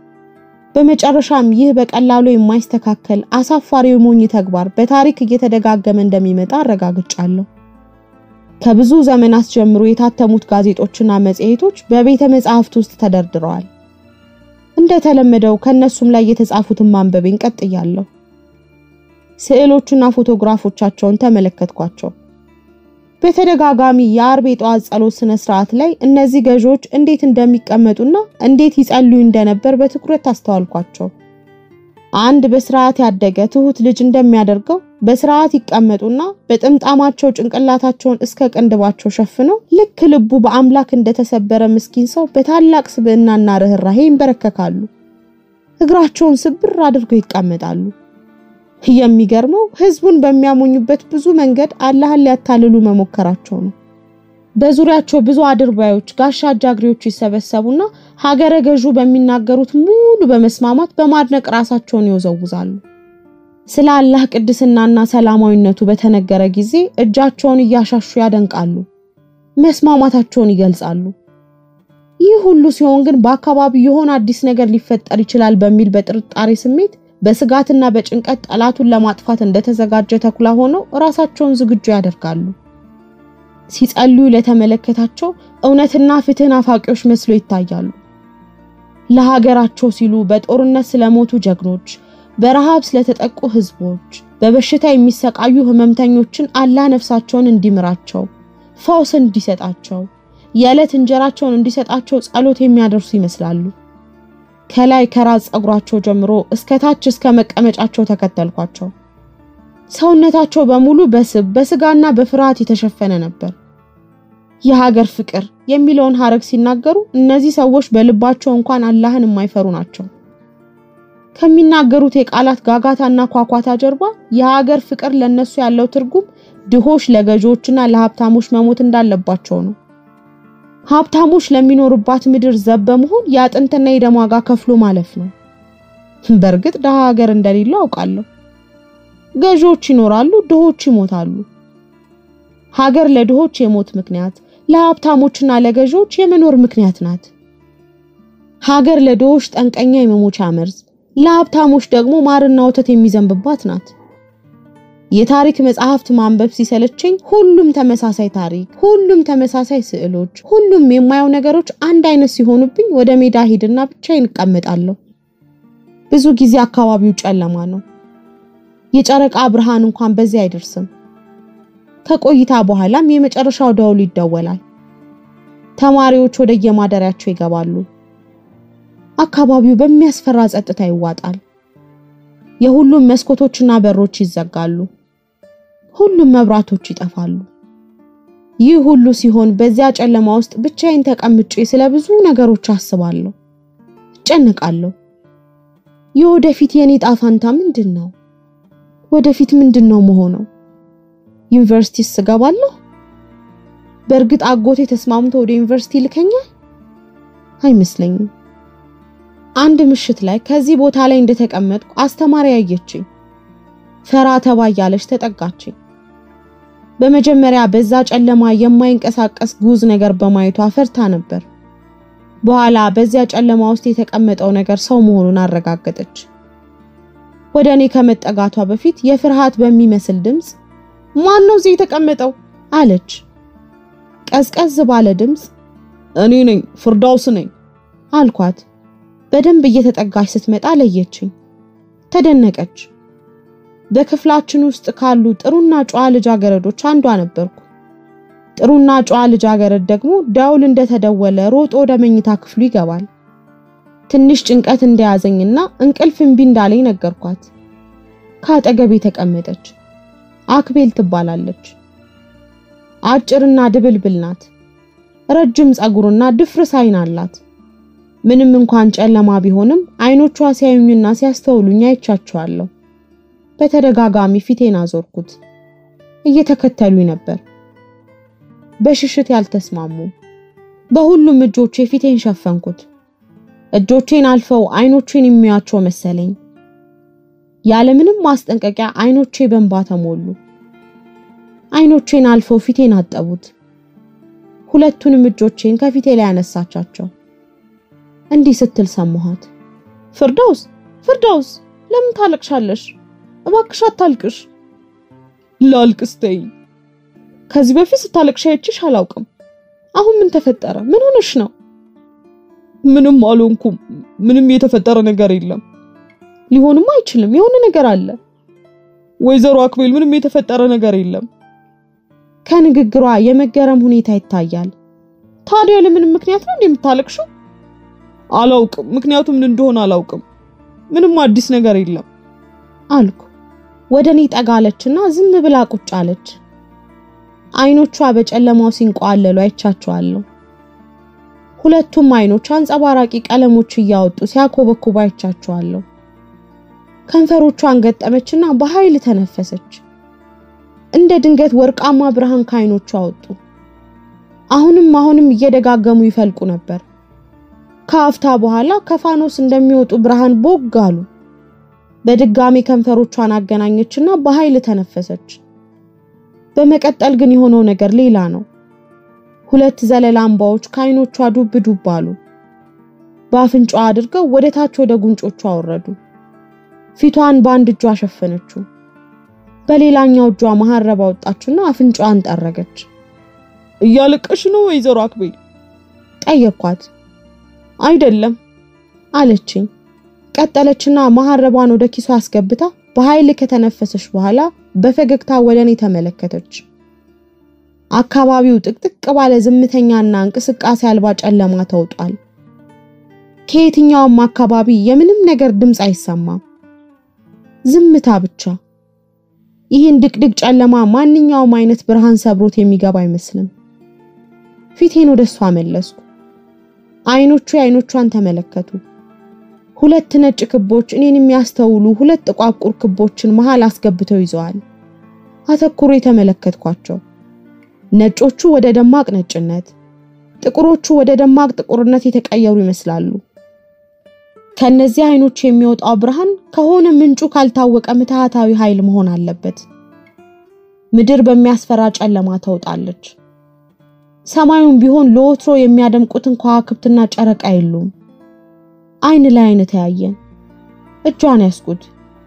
በመጨረሻም ይህ በቀላሉ የማይስተካከል አሳፋሪ የሞኝ ተግባር በታሪክ እየተደጋገመ እንደሚመጣ አረጋግጫለሁ። ከብዙ ዘመናት ጀምሮ የታተሙት ጋዜጦችና መጽሔቶች በቤተ መጻሕፍት ውስጥ ተደርድረዋል። እንደተለመደው ከነሱም ላይ የተጻፉትን ማንበቤን ቀጥያለሁ። ስዕሎችና ፎቶግራፎቻቸውን ተመለከትኳቸው። በተደጋጋሚ የአርብ የጠዋት ጸሎት ስነ ስርዓት ላይ እነዚህ ገዢዎች እንዴት እንደሚቀመጡና እንዴት ይጸልዩ እንደነበር በትኩረት አስተዋልኳቸው። አንድ በስርዓት ያደገ ትሁት ልጅ እንደሚያደርገው በስርዓት ይቀመጡና በጥምጣማቸው ጭንቅላታቸውን እስከ ቅንድባቸው ሸፍነው ልክ ልቡ በአምላክ እንደተሰበረ ምስኪን ሰው በታላቅ ስብዕናና ርህራሄ ይንበረከካሉ። እግራቸውን ስብር አድርገው ይቀመጣሉ። የሚገርመው ህዝቡን በሚያሞኙበት ብዙ መንገድ አላህን ሊያታልሉ መሞከራቸው ነው። በዙሪያቸው ብዙ አድርባዮች ጋሻ ጃግሬዎች ይሰበሰቡና ሀገረ ገዡ በሚናገሩት ሙሉ በመስማማት በማድነቅ ራሳቸውን ይወዘውዛሉ። ስለ አላህ ቅድስናና ሰላማዊነቱ በተነገረ ጊዜ እጃቸውን እያሻሹ ያደንቃሉ፣ መስማማታቸውን ይገልጻሉ። ይህ ሁሉ ሲሆን ግን በአካባቢው የሆነ አዲስ ነገር ሊፈጠር ይችላል በሚል በጥርጣሬ ስሜት በስጋትና በጭንቀት ጠላቱን ለማጥፋት እንደተዘጋጀ ተኩላ ሆነው ራሳቸውን ዝግጁ ያደርጋሉ። ሲጸልዩ ለተመለከታቸው እውነትና ፍትህ ናፋቂዎች መስሎ ይታያሉ። ለሀገራቸው ሲሉ በጦርነት ስለሞቱ ጀግኖች፣ በረሃብ ስለተጠቁ ህዝቦች፣ በበሽታ የሚሰቃዩ ህመምተኞችን አላህ ነፍሳቸውን እንዲምራቸው፣ ፈውስ እንዲሰጣቸው፣ የዕለት እንጀራቸውን እንዲሰጣቸው ጸሎት የሚያደርሱ ይመስላሉ። ከላይ ከራስ ጸጉራቸው ጀምሮ እስከ ታች እስከ መቀመጫቸው ተከተልኳቸው። ሰውነታቸው በሙሉ በስጋና በፍርሃት የተሸፈነ ነበር። የሀገር ፍቅር የሚለውን ሐረግ ሲናገሩ እነዚህ ሰዎች በልባቸው እንኳን አላህን የማይፈሩ ናቸው። ከሚናገሩት የቃላት ጋጋታና ኳኳታ ጀርባ የሀገር ፍቅር ለነሱ ያለው ትርጉም ድሆች ለገዢዎችና ለሀብታሞች መሞት እንዳለባቸው ነው። ሀብታሞች ለሚኖርባት ምድር ዘብ በመሆን ያጥንትና የደም ዋጋ ከፍሎ ማለፍ ነው። በርግጥ ደሃ ሀገር እንደሌለው አውቃለሁ። ገዢዎች ይኖራሉ፣ ድሆች ይሞታሉ። ሀገር ለድሆች የሞት ምክንያት፣ ለሀብታሞችና ለገዢዎች የመኖር ምክንያት ናት። ሀገር ለድሆች ጠንቀኛ የመሞቻ መርዝ፣ ለሀብታሞች ደግሞ ማርና ወተት የሚዘንብባት ናት። የታሪክ መጽሐፍት ማንበብ ሲሰለቸኝ ሁሉም ተመሳሳይ ታሪክ፣ ሁሉም ተመሳሳይ ስዕሎች፣ ሁሉም የማየው ነገሮች አንድ አይነት ሲሆኑብኝ ወደ ሜዳ ሄድና ብቻዬን እቀመጣለሁ። ብዙ ጊዜ አካባቢው ጨለማ ነው። የጨረቃ ብርሃን እንኳን በዚህ አይደርስም። ከቆይታ በኋላም የመጨረሻው ደውል ይደወላል። ተማሪዎች ወደ የማደሪያቸው ይገባሉ። አካባቢው በሚያስፈራ ጸጥታ ይዋጣል። የሁሉም መስኮቶችና በሮች ይዘጋሉ። ሁሉም መብራቶች ይጠፋሉ። ይህ ሁሉ ሲሆን በዚያ ጨለማ ውስጥ ብቻዬን ተቀምጬ ስለ ብዙ ነገሮች አስባለሁ፣ እጨነቃለሁ። የወደፊት የኔ ጣፋንታ ምንድነው? ወደፊት ምንድነው መሆነው? ዩኒቨርሲቲ ስገባለሁ? በእርግጥ አጎቴ ተስማምቶ ወደ ዩኒቨርሲቲ ልከኛል? አይመስለኝም። አንድ ምሽት ላይ ከዚህ ቦታ ላይ እንደተቀመጥኩ አስተማሪ ያየችኝ። ፈራ ተባ ያለች ተጠጋችኝ። በመጀመሪያ በዛ ጨለማ የማይንቀሳቀስ ጉዝ ነገር በማየቷ ፈርታ ነበር። በኋላ በዚያ ጨለማ ውስጥ የተቀመጠው ነገር ሰው መሆኑን አረጋገጠች። ወደኔ ከመጠጋቷ በፊት የፍርሃት በሚመስል ድምጽ ማን ነው እዚህ የተቀመጠው አለች። ቀዝቀዝ ባለ ድምጽ እኔ ነኝ፣ ፍርዳውስ ነኝ አልኳት። በደንብ እየተጠጋች ስትመጣ ለየችኝ። ተደነቀች። በክፍላችን ውስጥ ካሉ ጥሩና ጨዋ ልጃገረዶች አንዷ ነበርኩ። ጥሩና ጨዋ ልጃገረድ ደግሞ ደውል እንደተደወለ ሮጦ ወደ መኝታ ክፍሉ ይገባል። ትንሽ ጭንቀት እንደያዘኝና እንቅልፍ እምቢ እንዳለኝ ነገርኳት። ካጠገቤ ተቀመጠች። አክቤል ትባላለች። አጭርና ድብልብል ናት። ረጅም ጸጉርና ድፍርስ አይን አላት። ምንም እንኳን ጨለማ ቢሆንም አይኖቿ ሲያዩኝና ሲያስተውሉኝ አይቻቸዋለሁ። በተደጋጋሚ ፊቴን አዞርኩት። እየተከተሉኝ ነበር። በሽሽት ያልተስማሙ። በሁሉም እጆቼ ፊቴን ሸፈንኩት። እጆቼን አልፈው አይኖቼን የሚያቸው መሰለኝ። ያለምንም ማስጠንቀቂያ አይኖቼ በእንባ ተሞሉ። አይኖቼን አልፈው ፊቴን አጠቡት። ሁለቱንም እጆቼን ከፊቴ ላይ ያነሳቻቸው። እንዲህ ስትል ሰማኋት። ፍርዳውስ ለምን ታለቅሻለሽ? እባክሽ አታልቅሽ። ላልቅስ ተይ። ከዚህ በፊት ስታለቅሽ አይቼሽ አላውቅም። አሁን ምን ተፈጠረ? ምን ሆነሽ ነው? ምንም አልሆንኩም። ምንም የተፈጠረ ነገር የለም። ሊሆንም አይችልም። የሆነ ነገር አለ። ወይዘሮ አክቤል ምንም የተፈጠረ ነገር የለም። ከንግግሯ የመገረም ሁኔታ ይታያል። ታዲያ ለምን ምክንያት ነው እንደምታለቅሽው? አላውቅም። ምክንያቱ ምን እንደሆነ አላውቅም። ምንም አዲስ ነገር የለም አልኩ። ወደኔ ጠጋለችና ዝም ብላ ቁጭ አለች። አይኖቿ በጨለማው ሲንቋለሉ አይቻቸዋለሁ። ሁለቱም አይኖች አንጸባራቂ ቀለሞች እያወጡ ሲያኮበኩቡ አይቻቸዋለሁ። ከንፈሮቿን ገጠመችና በኃይል ተነፈሰች። እንደ ድንገት ወርቃማ ብርሃን ከአይኖቿ ወጡ። አሁንም እየደጋገሙ ይፈልቁ ነበር። ከአፍታ በኋላ ከፋኖስ እንደሚወጡ ብርሃን ቦጋሉ። በድጋሚ ከንፈሮቿን አገናኘችና በኃይል ተነፈሰች። በመቀጠል ግን የሆነው ነገር ሌላ ነው። ሁለት ዘለላ አምባዎች ከአይኖቿ ዱብ አሉ። በአፍንጫዋ አድርገው ወደ ታች ወደ ጉንጮቿ ወረዱ። ፊቷን በአንድ እጇ ሸፈነችው። በሌላኛው እጇ መሐረብ አወጣችና አፍንጫዋን ጠረገች። እያለቀሽ ነው ወይዘሮ አክቤል? ጠየኳት። አይደለም አለችኝ። ቀጠለችና መሐረቧን ወደ ኪሷ አስገብታ በኃይል ከተነፈሰች በኋላ በፈገግታ ወደኔ ተመለከተች። አካባቢው ጥቅጥቅ ባለ ዝምተኛና እንቅስቃሴ አልባ ጨለማ ተውጧል። ከየትኛውም አካባቢ የምንም ነገር ድምጽ አይሰማም። ዝምታ ብቻ። ይህን ድቅድቅ ጨለማ ማንኛውም አይነት ብርሃን ሰብሮት የሚገባ አይመስልም። ፊቴን ወደሷ መለስኩ። አይኖቿን ተመለከቱ። ሁለት ነጭ ክቦች እኔን የሚያስተውሉ ሁለት ጥቋቁር ክቦችን መሃል አስገብተው ይዘዋል። አተኩሬ ተመለከትኳቸው። ነጮቹ ወደ ደማቅ ነጭነት፣ ጥቁሮቹ ወደ ደማቅ ጥቁርነት የተቀየሩ ይመስላሉ። ከነዚህ አይኖች የሚወጣው ብርሃን ከሆነ ምንጩ ካልታወቀ ምትሃታዊ ኃይል መሆን አለበት። ምድር በሚያስፈራ ጨለማ ተውጣለች። ሰማዩን ቢሆን ለወትሮ የሚያደምቁትን ከዋክብትና ጨረቃ የሉም። አይን ለአይን ተያየን። እጇን ያስኩት።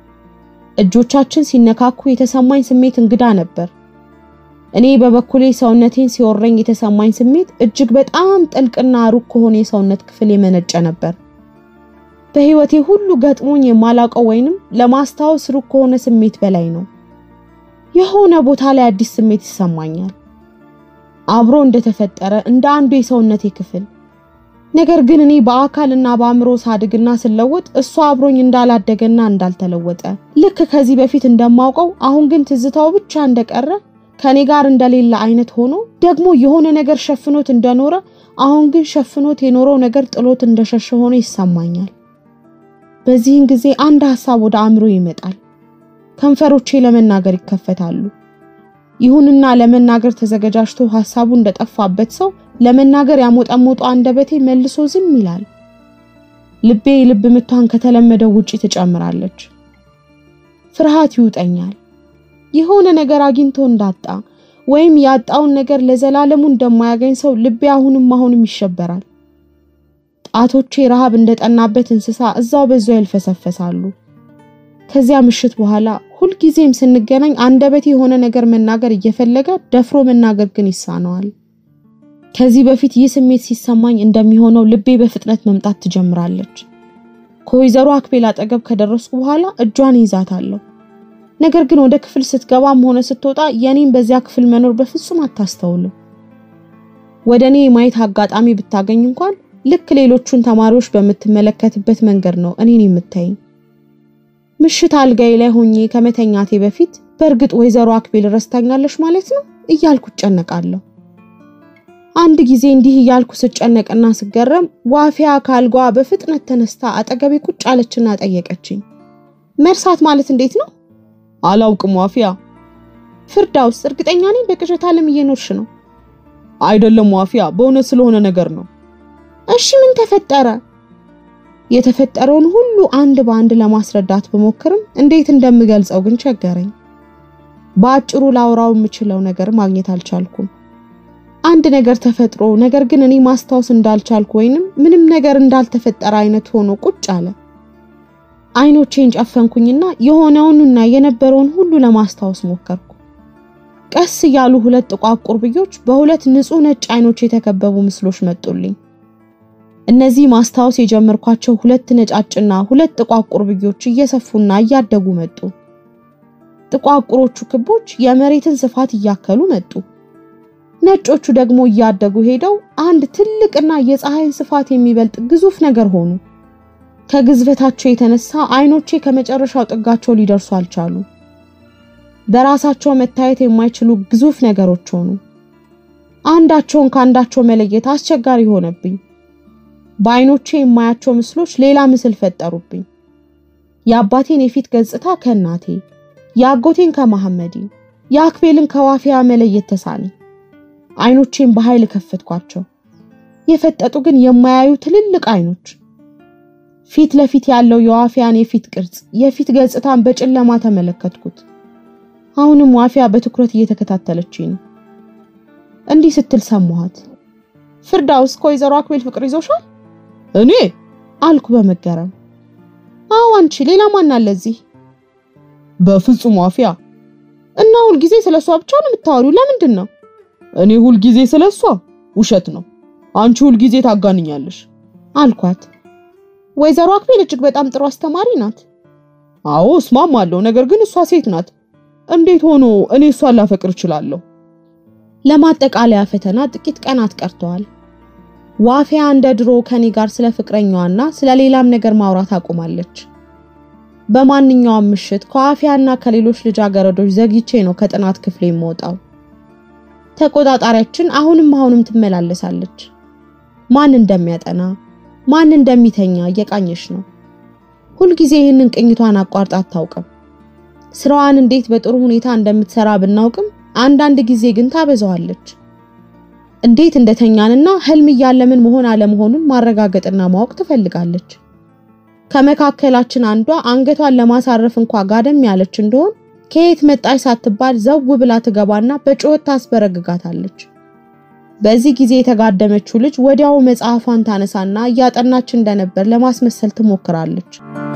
እጆቻችን ሲነካኩ የተሰማኝ ስሜት እንግዳ ነበር። እኔ በበኩሌ ሰውነቴን ሲወረኝ የተሰማኝ ስሜት እጅግ በጣም ጥልቅና ሩቅ ከሆነ የሰውነት ክፍል የመነጨ ነበር። በህይወቴ ሁሉ ገጥሞኝ የማላውቀው ወይንም ለማስታወስ ሩቅ ከሆነ ስሜት በላይ ነው። የሆነ ቦታ ላይ አዲስ ስሜት ይሰማኛል። አብሮ እንደተፈጠረ እንደ አንዱ የሰውነቴ ክፍል። ነገር ግን እኔ በአካልና በአእምሮ ሳድግና ስለወጥ እሱ አብሮኝ እንዳላደገና እንዳልተለወጠ ልክ ከዚህ በፊት እንደማውቀው አሁን ግን ትዝታው ብቻ እንደቀረ ከኔ ጋር እንደሌለ አይነት ሆኖ ደግሞ የሆነ ነገር ሸፍኖት እንደኖረ አሁን ግን ሸፍኖት የኖረው ነገር ጥሎት እንደሸሸ ሆኖ ይሰማኛል። በዚህን ጊዜ አንድ ሐሳብ ወደ አእምሮ ይመጣል። ከንፈሮቼ ለመናገር ይከፈታሉ። ይሁንና ለመናገር ተዘጋጅቶ ሐሳቡ እንደጠፋበት ሰው ለመናገር ያሞጣሞጣ አንደበቴ መልሶ ዝም ይላል። ልቤ ልብ ምቷን ከተለመደው ውጪ ትጨምራለች። ፍርሃት ይውጠኛል። የሆነ ነገር አግኝቶ እንዳጣ ወይም ያጣውን ነገር ለዘላለሙ እንደማያገኝ ሰው ልቤ አሁንም ይሸበራል። ጣቶቼ ረሃብ እንደጠናበት እንስሳ እዛው በዛው ይልፈሰፈሳሉ። ከዚያ ምሽት በኋላ ሁሉ ጊዜም ስንገናኝ አንደበቴ የሆነ ነገር መናገር እየፈለገ ደፍሮ መናገር ግን ይሳነዋል። ከዚህ በፊት ይህ ስሜት ሲሰማኝ እንደሚሆነው ልቤ በፍጥነት መምጣት ትጀምራለች። ከወይዘሮ አክቤል አጠገብ ከደረስኩ በኋላ እጇን ይዛታለሁ። ነገር ግን ወደ ክፍል ስትገባም ሆነ ስትወጣ የኔን በዚያ ክፍል መኖር በፍጹም አታስተውልም። ወደኔ ማየት አጋጣሚ ብታገኝ እንኳን ልክ ሌሎቹን ተማሪዎች በመተመለከትበት መንገድ ነው እኔን የምታየኝ። ምሽት አልጋዬ ላይ ሆኜ ከመተኛቴ በፊት በርግጥ ወይዘሮ አክቤል ረስታኛለሽ ማለት ነው እያልኩ ጨነቃለሁ። አንድ ጊዜ እንዲህ እያልኩ ስጨነቅና ስገረም ዋፊያ ካልጓ በፍጥነት ተነስታ አጠገቤ ቁጭ አለችና ጠየቀችኝ። መርሳት ማለት እንዴት ነው? አላውቅም ዋፊያ። ፍርዳውስ እርግጠኛ ነኝ በቅዠት ዓለም እየኖርሽ ነው? አይደለም ዋፊያ፣ በእውነት ስለሆነ ነገር ነው። እሺ ምን ተፈጠረ? የተፈጠረውን ሁሉ አንድ በአንድ ለማስረዳት በመክርም እንዴት እንደምገልጸው ግን ቸገረኝ። በአጭሩ ላውራው የምችለው ነገር ማግኘት አልቻልኩም። አንድ ነገር ተፈጥሮ ነገር ግን እኔ ማስታወስ እንዳልቻልኩ ወይንም ምንም ነገር እንዳልተፈጠረ አይነት ሆኖ ቁጭ አለ። አይኖቼን ጨፈንኩኝና የሆነውንና የነበረውን ሁሉ ለማስታወስ ሞከርኩ። ቀስ ያሉ ሁለት ጥቋቁር ብዮች በሁለት ንጹህ ነጭ አይኖች የተከበቡ ምስሎች መጡልኝ። እነዚህ ማስታወስ የጀመርኳቸው ሁለት ነጫጭና ሁለት ጥቋቁር ብዮች እየሰፉና እያደጉ መጡ። ጥቋቁሮቹ ክቦች የመሬትን ስፋት እያከሉ መጡ። ነጮቹ ደግሞ እያደጉ ሄደው አንድ ትልቅና የፀሐይን ስፋት የሚበልጥ ግዙፍ ነገር ሆኑ። ከግዝፈታቸው የተነሳ አይኖቼ ከመጨረሻው ጥጋቸው ሊደርሱ አልቻሉ። በራሳቸው መታየት የማይችሉ ግዙፍ ነገሮች ሆኑ። አንዳቸውን ካንዳቸው መለየት አስቸጋሪ ሆነብኝ። በአይኖቼ የማያቸው ምስሎች ሌላ ምስል ፈጠሩብኝ። የአባቴን የፊት ገጽታ ከእናቴ፣ የአጎቴን ከመሐመዲ፣ የአክቤልን ከዋፊያ መለየት ተሳነኝ። አይኖቼን በኃይል ከፈትኳቸው። የፈጠጡ ግን የማያዩ ትልልቅ አይኖች። ፊት ለፊት ያለው የዋፊያን የፊት ቅርጽ የፊት ገጽታን በጨለማ ተመለከትኩት። አሁንም ዋፊያ በትኩረት እየተከታተለችኝ ነው። እንዲህ ስትል ሰማኋት። ፍርዳውስ ከወይዘሮ አክቤል ፍቅር ይዞሻል? እኔ አልኩ በመገረም። አዎ አንቺ፣ ሌላ ማን አለ እዚህ? በፍጹም ዋፊያ። እና ሁሉ ጊዜ ስለሷ ብቻ ነው የምታወሪው? ለምንድን ነው? እኔ ሁሉ ጊዜ ስለሷ? ውሸት ነው። አንቺ ሁሉ ጊዜ ታጋንኛለሽ አልኳት። ወይዘሮ አክቤል እጅግ በጣም ጥሩ አስተማሪ ናት። አዎ እስማማለሁ፣ ነገር ግን እሷ ሴት ናት። እንዴት ሆኖ እኔ እሷን ላፈቅር እችላለሁ? ለማጠቃለያ ፈተና ጥቂት ቀናት ቀርተዋል። ዋፊያ እንደ ድሮ ከኔ ጋር ስለ ፍቅረኛዋና ስለ ሌላም ነገር ማውራት አቁማለች። በማንኛውም ምሽት ከዋፊያና ከሌሎች ልጃገረዶች ዘግይቼ ነው ከጥናት ክፍሌ የምወጣው። ተቆጣጣሪያችን አሁንም ትመላለሳለች። ማን እንደሚያጠና ማን እንደሚተኛ እየቃኘች ነው። ሁሉ ጊዜ ይህንን ቅኝቷን አቋርጣ አታውቅም። ስራዋን እንዴት በጥሩ ሁኔታ እንደምትሰራ ብናውቅም አንዳንድ ጊዜ ግን ታበዛዋለች። እንዴት እንደተኛንና ህልም ያለምን መሆን አለመሆኑን ማረጋገጥና ማወቅ ትፈልጋለች። ከመካከላችን አንዷ አንገቷን ለማሳረፍ እንኳን ጋደም ያለች እንደሆን ከየት መጣች ሳትባል ዘው ብላ ትገባና በጩኸት ታስበረግጋታለች። በዚህ ጊዜ የተጋደመችው ልጅ ወዲያው መጽሐፏን ታነሳና እያጠናች እንደነበር ለማስመሰል ትሞክራለች።